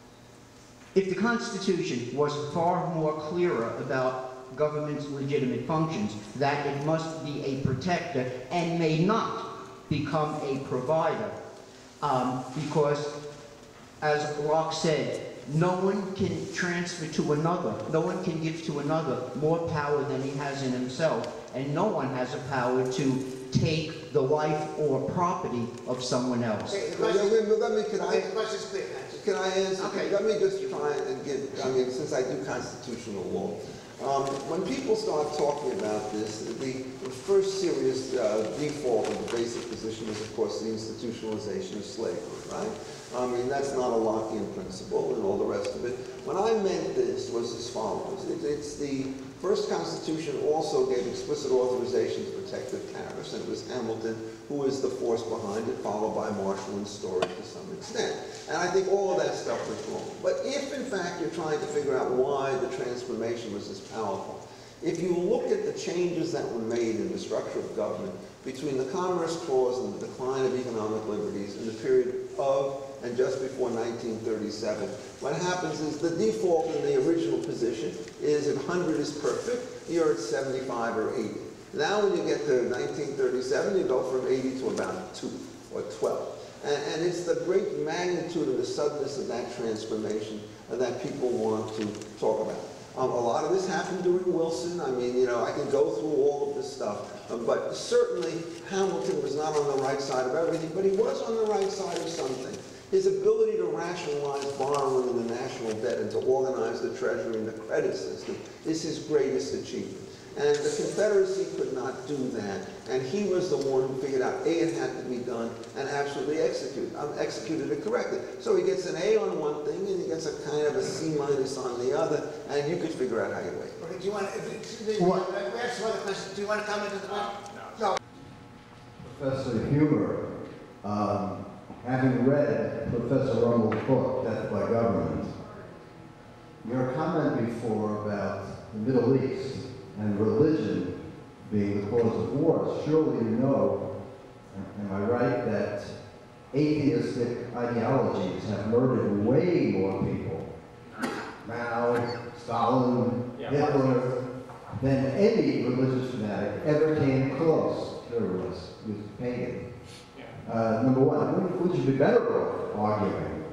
if the Constitution was far more clearer about government's legitimate functions, that it must be a protector and may not become a provider, um, because, as Locke said, no one can transfer to another, no one can give to another more power than he has in himself, and no one has a power to take the life or property of someone else. Okay, the Well, question, let me, let me, can I, the question's clear. can I answer? Okay. Let me just try and give, I mean, since I do constitutional law. Um, when people start talking about this, the, the first serious uh, default of the basic position is, of course, the institutionalization of slavery, right? I mean, that's not a Lockean principle and all the rest of it. When I meant this was as follows. It, it's the first Constitution also gave explicit authorization to protective tariffs, and it was Hamilton who was the force behind it, followed by Marshall and Story to some extent. And I think all of that stuff was wrong. But if, in fact, you're trying to figure out why the transformation was as powerful, if you look at the changes that were made in the structure of government between the Commerce Clause and the decline of economic liberties in the period of and just before nineteen thirty-seven, what happens is the default in the original position is if one hundred is perfect, you're at seventy-five or eighty. Now when you get to nineteen thirty-seven, you go from eighty to about two or twelve. And, and it's the great magnitude and the suddenness of that transformation that people want to talk about. Um, a lot of this happened during Wilson. I mean, you know, I can go through all of this stuff. Um, but certainly Hamilton was not on the right side of everything, but he was on the right side of something. His ability to rationalize borrowing in the national debt and to organize the Treasury and the credit system is his greatest achievement. And the Confederacy could not do that. And he was the one who figured out, A, it had to be done, and absolutely execute, um, executed it correctly. So he gets an A on one thing, and he gets a kind of a C minus on the other, and you could figure out how you weight. Okay, do you want to, we have some other questions. Do you want to comment on the question? No. Professor Huemer, um, having read Professor Rummel's book, Death by Government, your comment before about the Middle East and religion being the cause of war, surely you know, am I right, that atheistic ideologies have murdered way more people, Mao, Stalin, yeah, Hitler, than any religious fanatic ever came close. There was, was pagan. Yeah. Uh, number one, wouldn't, wouldn't you be better off arguing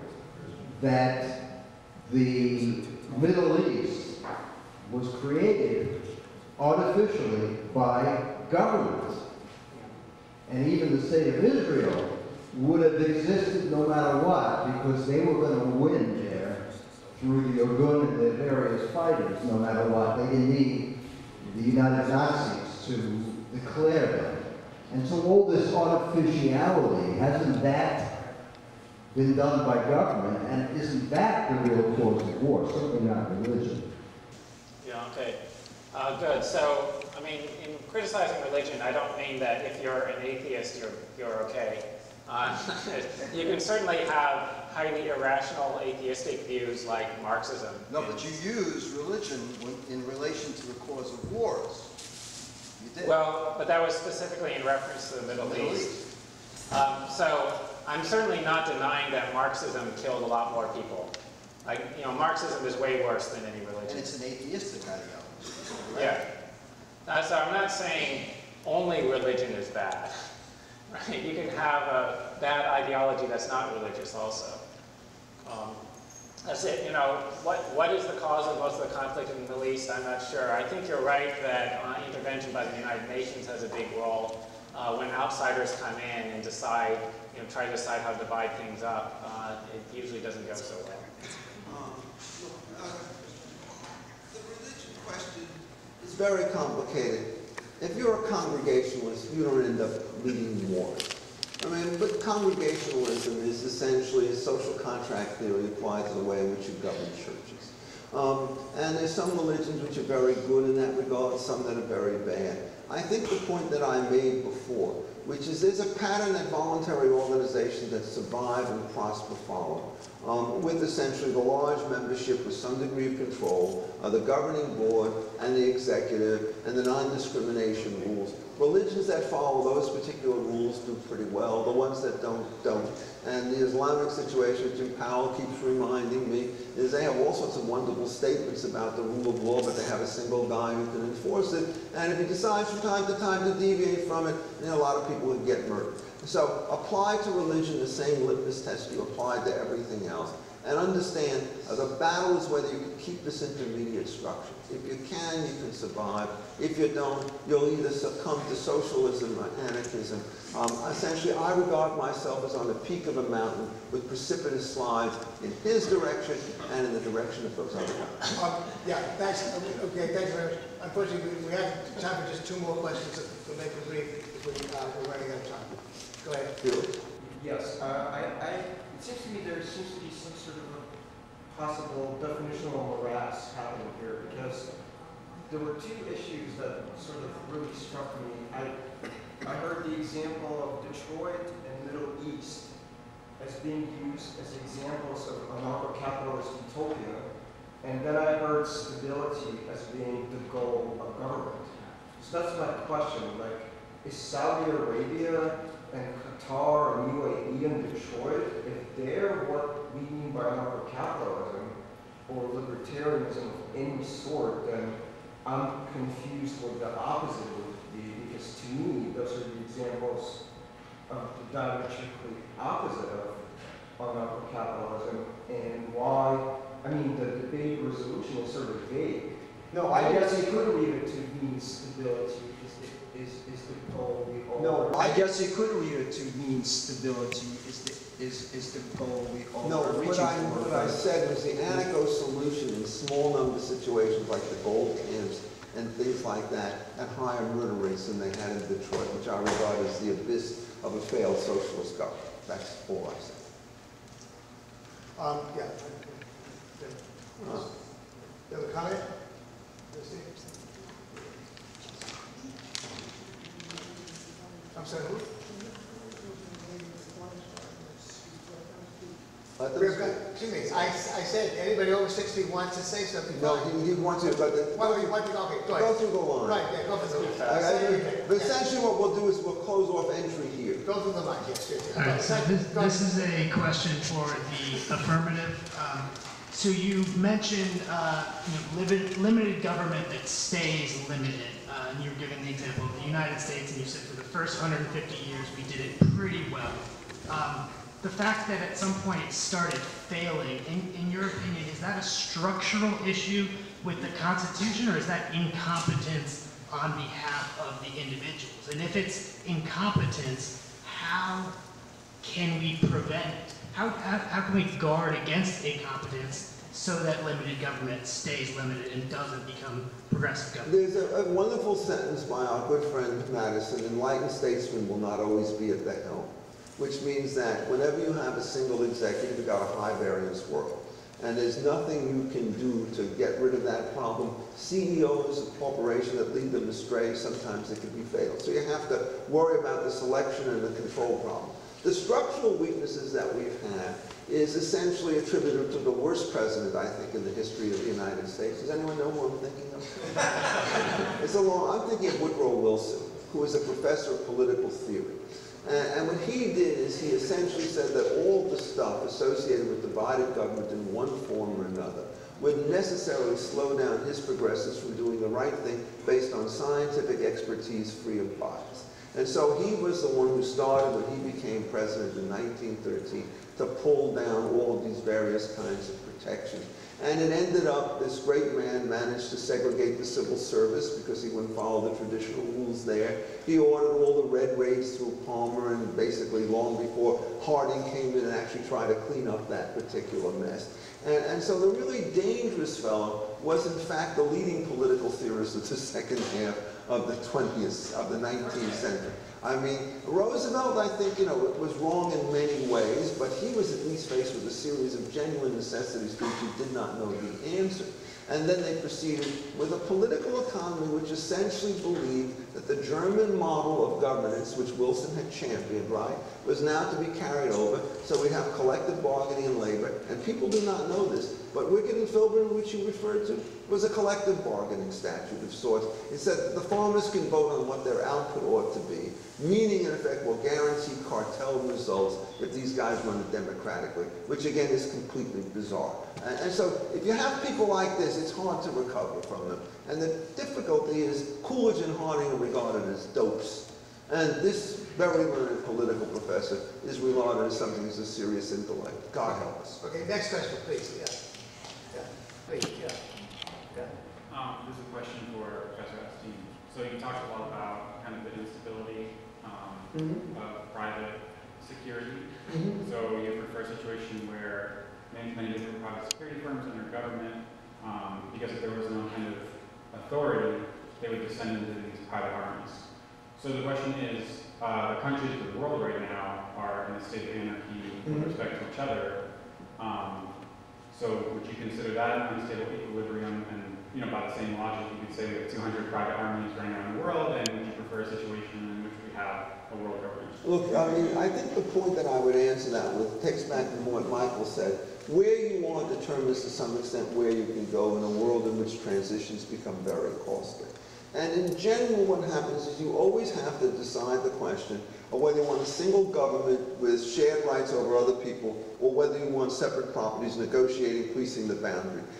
that the Middle East was created artificially by governments? And even the state of Israel would have existed no matter what, because they were going to win there through the Irgun and their various fighters, no matter what. They didn't need the United Nazis to declare them. And so all this artificiality, hasn't that been done by government? And isn't that the real cause of war? Certainly not religion. Yeah, okay. Uh, good. So, I mean, in criticizing religion, I don't mean that if you're an atheist, you're, you're okay. Uh, you can certainly have highly irrational atheistic views like Marxism. No, but you use religion when, in relation to the cause of wars. You did. Well, but that was specifically in reference to the Middle, Middle East. East. Um, so, I'm certainly not denying that Marxism killed a lot more people. Like, you know, Marxism is way worse than any religion. And it's an atheistic ideology. Right? Yeah. Uh, so I'm not saying only religion is bad. Right? You can have a bad ideology that's not religious also. Um, that's it. You know, what, what is the cause of most of the conflict in the Middle East? I'm not sure. I think you're right that uh, intervention by the United Nations has a big role. Uh, when outsiders come in and decide, you know, try to decide how to divide things up, uh, it usually doesn't go so well. Um, look, uh, the religion question is very complicated. If you're a Congregationalist, you don't end up leading wars. I mean, but Congregationalism is essentially a social contract theory applied to the way in which you govern churches. Um, and there's some religions which are very good in that regard, some that are very bad. I think the point that I made before, which is there's a pattern that voluntary organizations that survive and prosper follow, um, with essentially the large membership with some degree of control, uh, the governing board and the executive, and the non-discrimination rules. Religions that follow those particular rules do pretty well. The ones that don't, don't. And the Islamic situation, Jim Powell keeps reminding me, is they have all sorts of wonderful statements about the rule of law, but they have a single guy who can enforce it. And if he decides from time to time to deviate from it, you know, a lot of people would get murdered. So apply to religion the same litmus test you apply to everything else. And understand uh, the battle is whether you can keep this intermediate structure. If you can, you can survive. If you don't, you'll either succumb to socialism or anarchism. Um, essentially, I regard myself as on the peak of a mountain with precipitous slides in his direction and in the direction of those other guys. Um, yeah, thanks. Okay, thanks very much. Unfortunately, we, we have time for just two more questions, so we'll make it brief. We, uh, we're running out of time. Go ahead. Felix? Yes, uh, I, I, it seems to me there seems to be some sort of a possible definitional morass happening here, because there were two issues that sort of really struck me. I, I heard the example of Detroit and Middle East as being used as examples of anarcho-capitalist utopia, and then I heard stability as being the goal of government. So that's my question, like, is Saudi Arabia and Qatar and U A E and Detroit, if they're what we mean by anarcho-capitalism or libertarianism of any sort, then I'm confused what the opposite would be, because to me, those are the examples of the diametrically opposite of anarcho-capitalism, and why, I mean, the debate resolution is sort of vague. No, I guess you could read it to mean stability is the, is, is the goal we all. No, I I- guess you could read it to mean stability is the, is, is the goal we all No, are what reaching I, for. what I said was the anarcho solution in small number situations like the gold camps and things like that at higher murder rates than they had in Detroit, which I regard as the abyss of a failed socialist government. That's all I said. Um, yeah. Huh? You have a comment? I'm sorry, who? Let them We've speak. got- Excuse me, I, I said, anybody over sixty wants to say something. No, fine. he, he wants to, but the, What do you want to, okay, go ahead. go through the line. Right, yeah, go through the line. I- I- Say everything. But Yeah. essentially what we'll do is we'll close off entry here. Go through the line, yes, yes, yes. All right, so Go- this, go- this is a question for the affirmative. Um, so you mentioned uh, you know, limited, limited government that stays limited. Uh, and you were giving the example of the United States, and you said for the first one hundred fifty years we did it pretty well. Um, the fact that at some point it started failing, in, in your opinion, is that a structural issue with the Constitution, or is that incompetence on behalf of the individuals? And if it's incompetence, how can we prevent it? How, how, how can we guard against incompetence so that limited government stays limited and doesn't become progressive government? There's a, a wonderful sentence by our good friend Madison: enlightened statesmen will not always be at the helm. Which means that whenever you have a single executive, you've got a high variance world. And there's nothing you can do to get rid of that problem. C E Os of corporations that lead them astray, sometimes it can be fatal. So you have to worry about the selection and the control problem. The structural weaknesses that we've had is essentially attributed to the worst president, I think, in the history of the United States. Does anyone know who I'm thinking of? It's a long, I'm thinking of Woodrow Wilson, who is a professor of political theory. And, and what he did is he essentially said that all the stuff associated with divided government in one form or another would necessarily slow down his progressives from doing the right thing based on scientific expertise free of bias. And so he was the one who started, when he became president in nineteen thirteen, to pull down all of these various kinds of protections. And it ended up, this great man managed to segregate the civil service because he wouldn't follow the traditional rules there. He ordered all the red raids through Palmer, and basically long before Harding came in and actually tried to clean up that particular mess. And, and so the really dangerous fellow was in fact the leading political theorist of the second half of the twentieth, of the nineteenth century. I mean, Roosevelt, I think, you know, was wrong in many ways, but he was at least faced with a series of genuine necessities to which he did not know the answer. And then they proceeded with a political economy which essentially believed that the German model of governance, which Wilson had championed, right, was now to be carried over. So we have collective bargaining in labor, and people do not know this, but Wickett and Filburn, which you referred to, was a collective bargaining statute of sorts. It said that the farmers can vote on what their output ought to be, meaning in effect will guarantee cartel results if these guys run it democratically, which again is completely bizarre. And, and so if you have people like this, it's hard to recover from them. And the difficulty is Coolidge and Harding are regarded as dopes. And this very learned political professor is regarded as something as a serious intellect. God help us. Okay, next question, please. Yeah. Yeah. Please, yeah. Yeah. Um, this is a question for Professor Epstein. So you talked a lot about kind of the instability um, Mm-hmm. of private security. Mm-hmm. So you refer to a situation where many, many different private security firms under government, um, because if there was no kind of authority, they would descend into these private armies. So the question is, uh, the countries of the world right now are in a state of anarchy with Mm-hmm. respect to each other. Um, so would you consider that an unstable equilibrium? And you know, by the same logic, you could say we have two hundred private armies running around the world, and would you prefer a situation in which we have a world government? Look, I mean, I think the point that I would answer that with takes back to what Michael said. Where you are determines to some extent where you can go in a world in which transitions become very costly. And in general, what happens is you always have to decide the question of whether you want a single government with shared rights over other people, or whether you want separate properties negotiating, policing the boundary.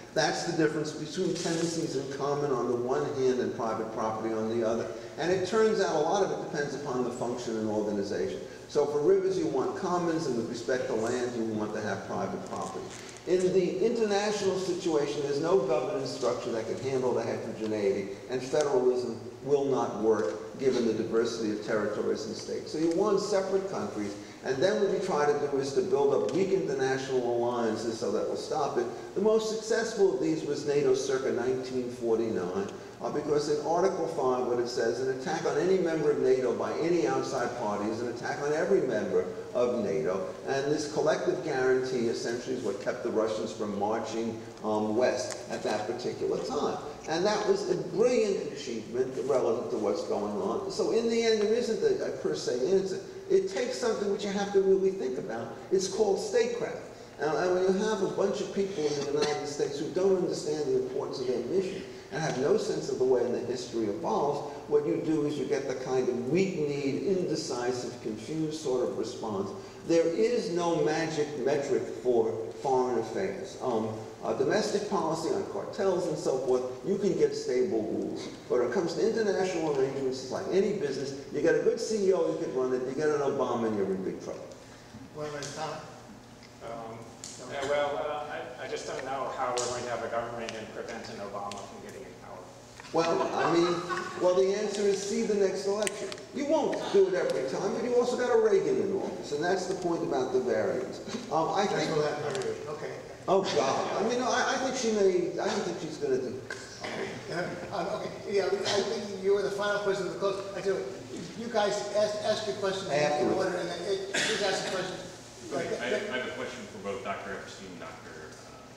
That's the difference between tendencies in common on the one hand and private property on the other. And it turns out a lot of it depends upon the function and organization. So for rivers, you want commons, and with respect to land, you want to have private property. In the international situation, there's no governance structure that can handle the heterogeneity, and federalism will not work given the diversity of territories and states. So you want separate countries, and then what you try to do is to build up weak international alliances so that will stop it. The most successful of these was NATO circa nineteen forty-nine, uh, because in Article five, what it says, an attack on any member of NATO by any outside party is an attack on every member of NATO, and this collective guarantee essentially is what kept the Russians from marching um, west at that particular time. And that was a brilliant achievement relative to what's going on. So in the end, there isn't a, a per se answer. It takes something which you have to really think about. It's called statecraft. And, and when you have a bunch of people in the United States who don't understand the importance of their mission and have no sense of the way the history evolves, what you do is you get the kind of weak-kneed, indecisive, confused sort of response. There is no magic metric for foreign affairs. Um, uh, domestic policy on cartels and so forth, you can get stable rules. But when it comes to international arrangements, it's like any business. You get a good C E O, you can run it. You get an Obama, and you're in big trouble. One minute, Tom. Um, yeah, well, uh, I, I just don't know how we're going to have a government and prevent an Obama from getting in power. Well, I mean, well, the answer is see the next election. You won't do it every time, but you also got a Reagan in office, and that's the point about the variance. Um, I think. Okay. Oh God! I mean, I, I think she may. I don't think she's going to do. Okay. Um, okay. Yeah, I think you were the final person to close. I tell you, you guys ask, ask your questions in order, and then it, please ask a question. Okay, I, I have a question for both Doctor Epstein and Doctor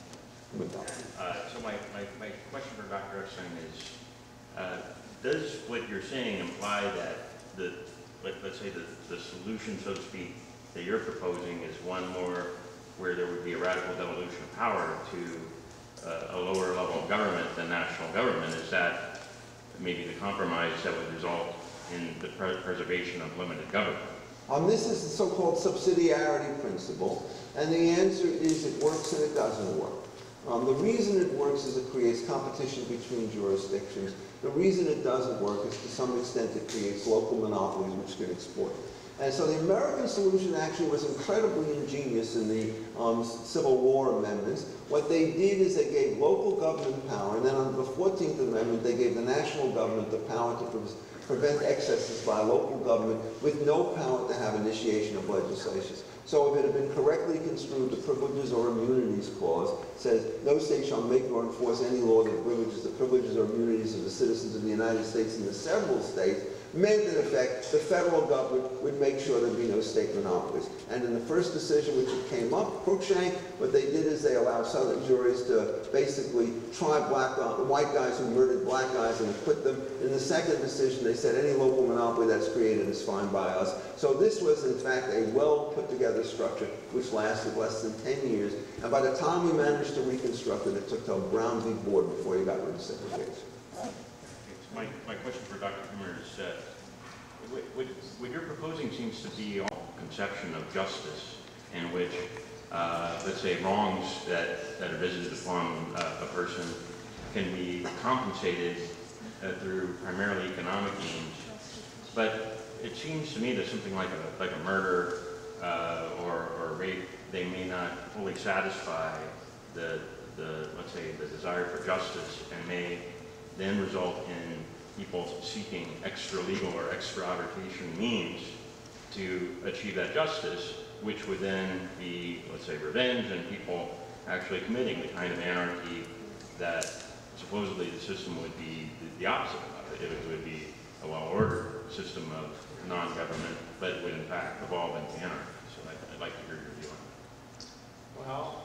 Uh, uh, so my, my, my question for Doctor Epstein is, uh, does what you're saying imply that the, let, let's say the, the solution, so to speak, that you're proposing is one more where there would be a radical devolution of power to uh, a lower level of government than national government? Is that maybe the compromise that would result in the pre preservation of limited government? Um, this is the so-called subsidiarity principle, and the answer is it works and it doesn't work. Um, the reason it works is it creates competition between jurisdictions. The reason it doesn't work is to some extent it creates local monopolies which can exploit. And so the American solution actually was incredibly ingenious in the um, Civil War amendments. What they did is they gave local government power, and then under the fourteenth Amendment they gave the national government the power to pre prevent excesses by local government with no power to have initiation of legislation. So if it had been correctly construed, the Privileges or Immunities Clause says, no state shall make or enforce any law that privileges the privileges or immunities of the citizens of the United States and the several states, meant in effect the federal government would make sure there'd be no state monopolies. And in the first decision which it came up, Cruikshank, what they did is they allowed southern juries to basically try black, uh, white guys who murdered black guys and acquit them. In the second decision, they said any local monopoly that's created is fine by us. So this was in fact a well put together structure which lasted less than ten years. And by the time we managed to reconstruct it, it took till Brown v. Board before you got rid of segregation. My, my question for Doctor Huemer is, uh, what, what, what you're proposing seems to be a conception of justice in which, uh, let's say, wrongs that, that are visited upon uh, a person can be compensated uh, through primarily economic means. But it seems to me that something like a, like a murder uh, or, or rape, they may not fully satisfy the, the, let's say, the desire for justice, and may then result in people seeking extra legal or extra arbitration means to achieve that justice, which would then be, let's say, revenge, and people actually committing the kind of anarchy that supposedly the system would be the opposite of. It, it would be a well-ordered system of non-government, but would in fact evolve into anarchy. So I'd, I'd like to hear your view on that. Well,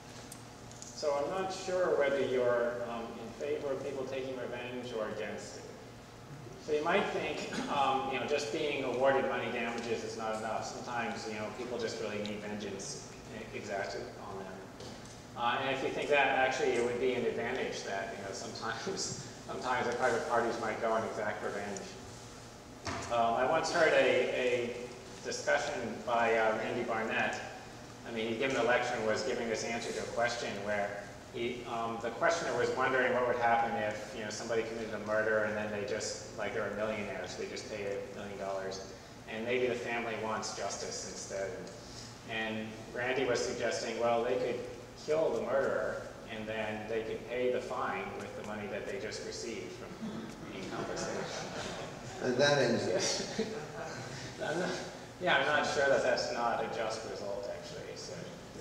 so I'm not sure whether you're um, in favor of people taking revenge or against it. So you might think, um, you know, just being awarded money damages is not enough. Sometimes, you know, people just really need vengeance exacted on them. Uh, and if you think that, actually, it would be an advantage that, you know, sometimes, sometimes the private parties might go and exact revenge. Um, I once heard a, a discussion by uh, Randy Barnett. I mean, he'd given a lecture and was giving this answer to a question where he, um, the questioner was wondering what would happen if, you know, somebody committed a murder and then they just, like they're a millionaire, so they just pay a million dollars. And maybe the family wants justice instead. And Randy was suggesting, well, they could kill the murderer and then they could pay the fine with the money that they just received from being compensated. And that ends it. I'm not, yeah, I'm not sure that that's not a just result, actually. So.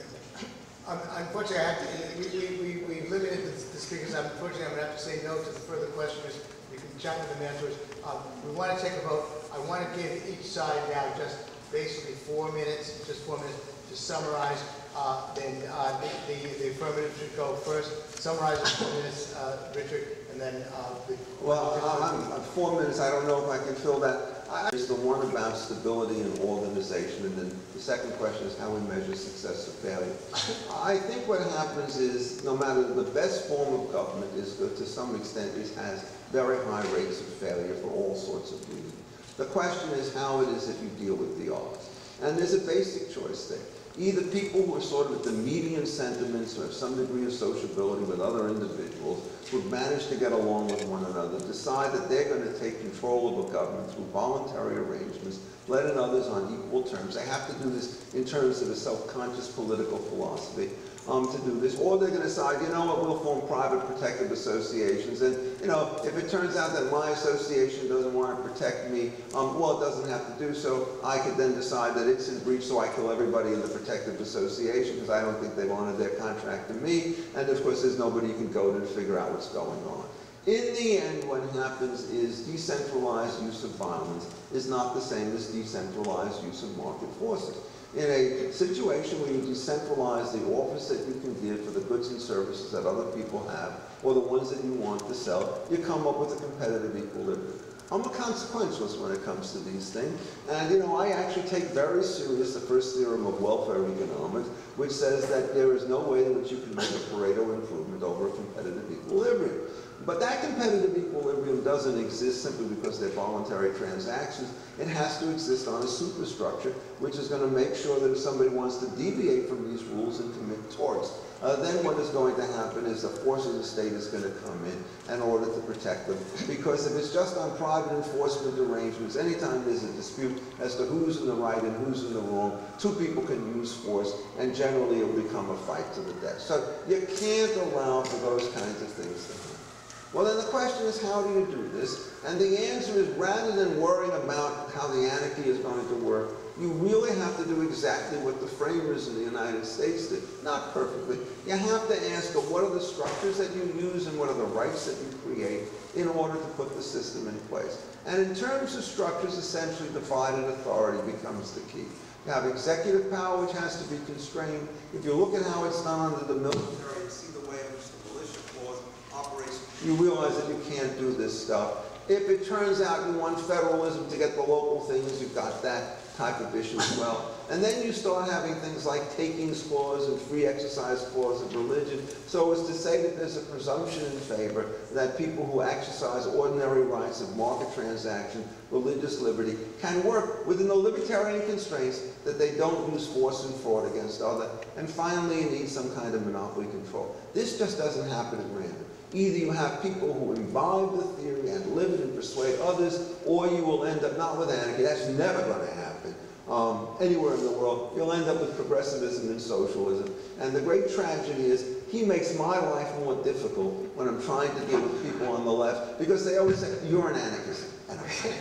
Um, unfortunately, I have to, we, we, we, we limited the, the speakers. Unfortunately, I'm going to have to say no to the further questioners. You can chat with them afterwards. Um, we want to take a vote. I want to give each side now just basically four minutes, just four minutes to summarize. Uh, then uh, the, the, the affirmative should go first. Summarize in four minutes, uh, Richard, and then uh, the... Well, I'm, I'm four minutes. I don't know if I can fill that. I, is the one about stability and organization, and then the second question is how we measure success or failure. I think what happens is, no matter the best form of government is, to some extent, it has very high rates of failure for all sorts of reasons. The question is how it is that you deal with the odds. And there's a basic choice there. Either people who are sort of at the median sentiments or have some degree of sociability with other individuals who've managed to get along with one another decide that they're going to take control of a government through voluntary arrangements, letting others on equal terms. They have to do this in terms of a self-conscious political philosophy. Um, to do this, or they're going to decide, you know what, we'll form private protective associations, and you know, if it turns out that my association doesn't want to protect me, um, well, it doesn't have to do so. I could then decide that it's in breach, so I kill everybody in the protective association because I don't think they've honored their contract to me, and of course, there's nobody you can go to to figure out what's going on. In the end, what happens is decentralized use of violence is not the same as decentralized use of market forces. In a situation where you decentralize the office that you can give for the goods and services that other people have, or the ones that you want to sell, you come up with a competitive equilibrium. I'm a consequentialist when it comes to these things, and you know, I actually take very serious the first theorem of welfare economics, which says that there is no way in which you can make a Pareto improvement over a competitive equilibrium. But that competitive equilibrium doesn't exist simply because they're voluntary transactions. It has to exist on a superstructure, which is going to make sure that if somebody wants to deviate from these rules and commit torts, uh, then what is going to happen is the force of the state is going to come in in order to protect them. Because if it's just on private enforcement arrangements, anytime there's a dispute as to who's in the right and who's in the wrong, two people can use force, and generally it will become a fight to the death. So you can't allow for those kinds of things to happen. Well, then the question is, how do you do this? And the answer is, rather than worrying about how the anarchy is going to work, you really have to do exactly what the framers in the United States did. Not perfectly. You have to ask, what are the structures that you use and what are the rights that you create in order to put the system in place? And in terms of structures, essentially divided authority becomes the key. You have executive power, which has to be constrained. If you look at how it's done under the military, you see the way in which the militia clause operates. You realize that you can't do this stuff. If it turns out you want federalism to get the local things, you've got that type of issue as well. And then you start having things like takings clause and free exercise clause of religion, so as to say that there's a presumption in favor that people who exercise ordinary rights of market transaction, religious liberty, can work within the libertarian constraints that they don't use force and fraud against others. And finally, you need some kind of monopoly control. This just doesn't happen at random. Either you have people who imbibe the theory and live it and persuade others, or you will end up, not with anarchy, that's never going to happen, um, anywhere in the world, you'll end up with progressivism and socialism. And the great tragedy is, he makes my life more difficult when I'm trying to deal with people on the left, because they always say, you're an anarchist. And I'm saying,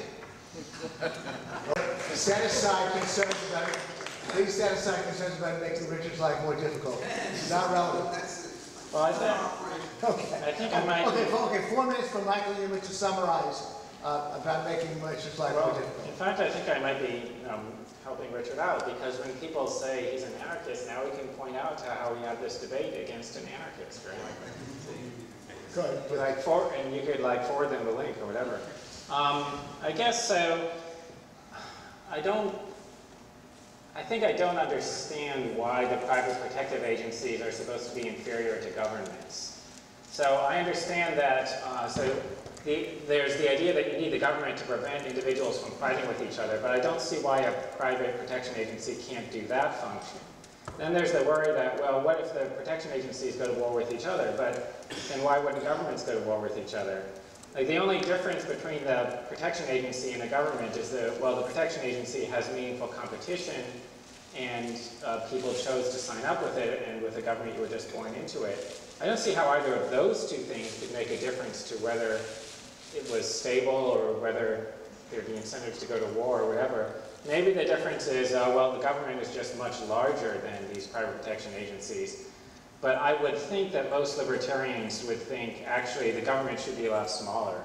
set aside concerns about it. Please set aside concerns about making Richard's life more difficult. It's not relevant. Well, I think, okay. I think I might... Okay, four, okay, four minutes for Michael Huemer to summarize uh, about making Richard's life well, more difficult. In fact, I think I might be um, helping Richard out, because when people say he's an anarchist, now we can point out to how we had this debate against an anarchist, right? Good. Like for, and you could like forward them the link or whatever. Um, I guess so. I don't... I think I don't understand why the private protective agencies are supposed to be inferior to governments. So I understand that, uh, so the, there's the idea that you need the government to prevent individuals from fighting with each other, but I don't see why a private protection agency can't do that function. Then there's the worry that, well, what if the protection agencies go to war with each other? But then why wouldn't governments go to war with each other? Like, the only difference between the protection agency and a government is that, well, the protection agency has meaningful competition, and uh, people chose to sign up with it, and with the government you were just born into it. I don't see how either of those two things could make a difference to whether it was stable or whether there'd be incentives to go to war or whatever. Maybe the difference is, uh, well, the government is just much larger than these private protection agencies. But I would think that most libertarians would think, actually, the government should be a lot smaller.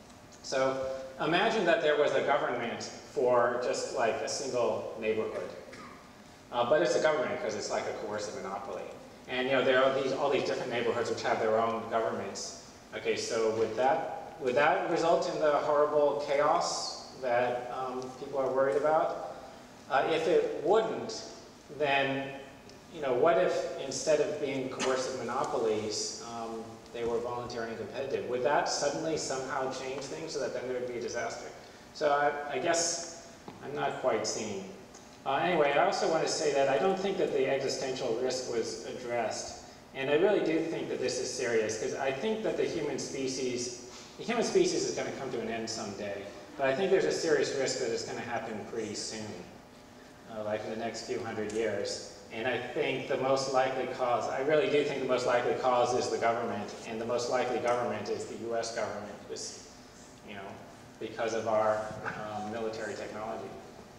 So imagine that there was a government for just like a single neighborhood. Uh, but it's a government because it's like a coercive monopoly. And you know, there are these, all these different neighborhoods which have their own governments. Okay, so would that, would that result in the horrible chaos that um, people are worried about? Uh, if it wouldn't, then, you know, what if instead of being coercive monopolies, um, they were voluntary and competitive? Would that suddenly somehow change things so that then there would be a disaster? So I, I guess I'm not quite seeing. Uh, anyway, I also want to say that I don't think that the existential risk was addressed. And I really do think that this is serious, because I think that the human species, the human species is going to come to an end someday. But I think there's a serious risk that it's going to happen pretty soon, uh, like in the next few hundred years. And I think the most likely cause, I really do think the most likely cause is the government, and the most likely government is the U S government, just, you know, because of our um, military technology.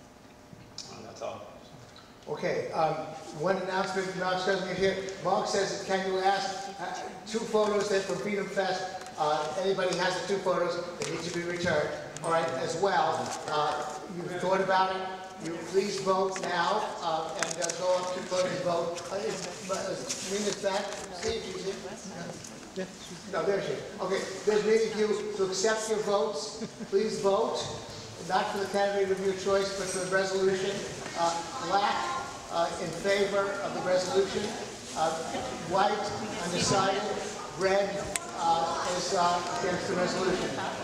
Um, that's all. Okay, um, one announcement, Mark's doesn't here. Mark says, can you ask uh, two photos that from Freedom Fest, uh, anybody has the two photos, they need to be returned. All right, as well, uh, you've thought about it. You please vote now, uh, and uh, go up to vote and vote. Uh, is uh, Nina's back? See if she's here. No, there she is. Okay, there's many of you to accept your votes. Please vote, not for the candidate of your choice, but for the resolution. Uh, black uh, in favor of the resolution. Uh, white undecided. Red uh, is uh, against the resolution.